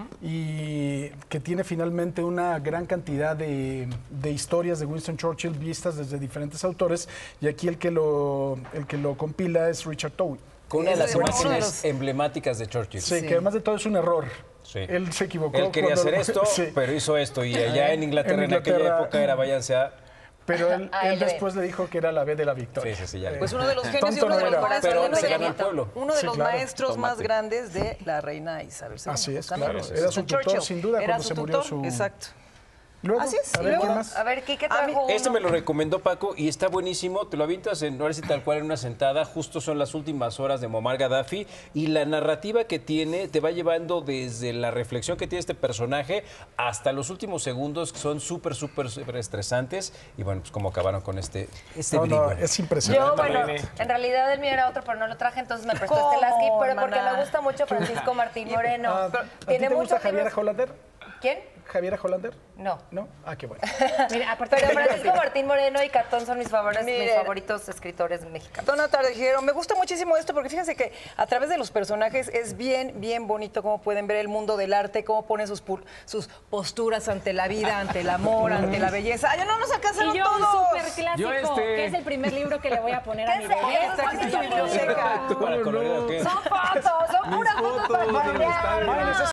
y que tiene finalmente una gran cantidad de historias de Winston Churchill vistas desde diferentes autores y aquí el que lo compila es Richard Towe. Con una de las imágenes emblemáticas de Churchill. Sí, que además de todo es un error. Sí. Él se equivocó. Él quería hacer esto, pero hizo esto. Y allá en Inglaterra, en aquella época, era váyanse a... Pero él después le dijo que era la B de la victoria. Sí, ya. Pues uno de los genios y Tonto uno de no los era. Pero corazones se ganó el pueblo. uno de Sí, los claro. maestros más grandes de la reina Isabel II. Así es, justamente. claro. Era su tutor, Churchill. sin duda, Era cuando su se murió tutor, su... Exacto. Luego, Así es. a ver, ¿quién más? A ver, Kike trajo Este uno. me lo recomendó Paco y está buenísimo. Te lo avientas ahora sí tal cual en una sentada. Justo son las últimas horas de Muammar Gaddafi y la narrativa que tiene te va llevando desde la reflexión que tiene este personaje hasta los últimos segundos que son súper estresantes. Y bueno, pues cómo acabaron con este No, es impresionante. Yo, bueno, en realidad el mío era otro, pero no lo traje, entonces me prestó este Lasky, pero porque me gusta mucho Francisco Martín Moreno. ¿A ti Tiene te gusta muchos Javiera libros. Hollander? ¿Quién? ¿Javiera Hollander? No. ¿No? Ah, qué bueno. Mira, aparte Pero Francisco Martín Moreno y Catón son mis favoritos escritores mexicanos. Donata dijeron, me gusta muchísimo esto porque fíjense que a través de los personajes es bien bonito cómo pueden ver el mundo del arte, cómo ponen sus posturas ante la vida, ante el amor, ante la belleza. ¡Ay, no nos alcanzaron Y yo todos! un súper clásico, que es el primer libro que le voy a poner a mi bebé. Esta que es tu biblioteca. ¿Para colorear o qué? Son fotos, son puras fotos para colorear.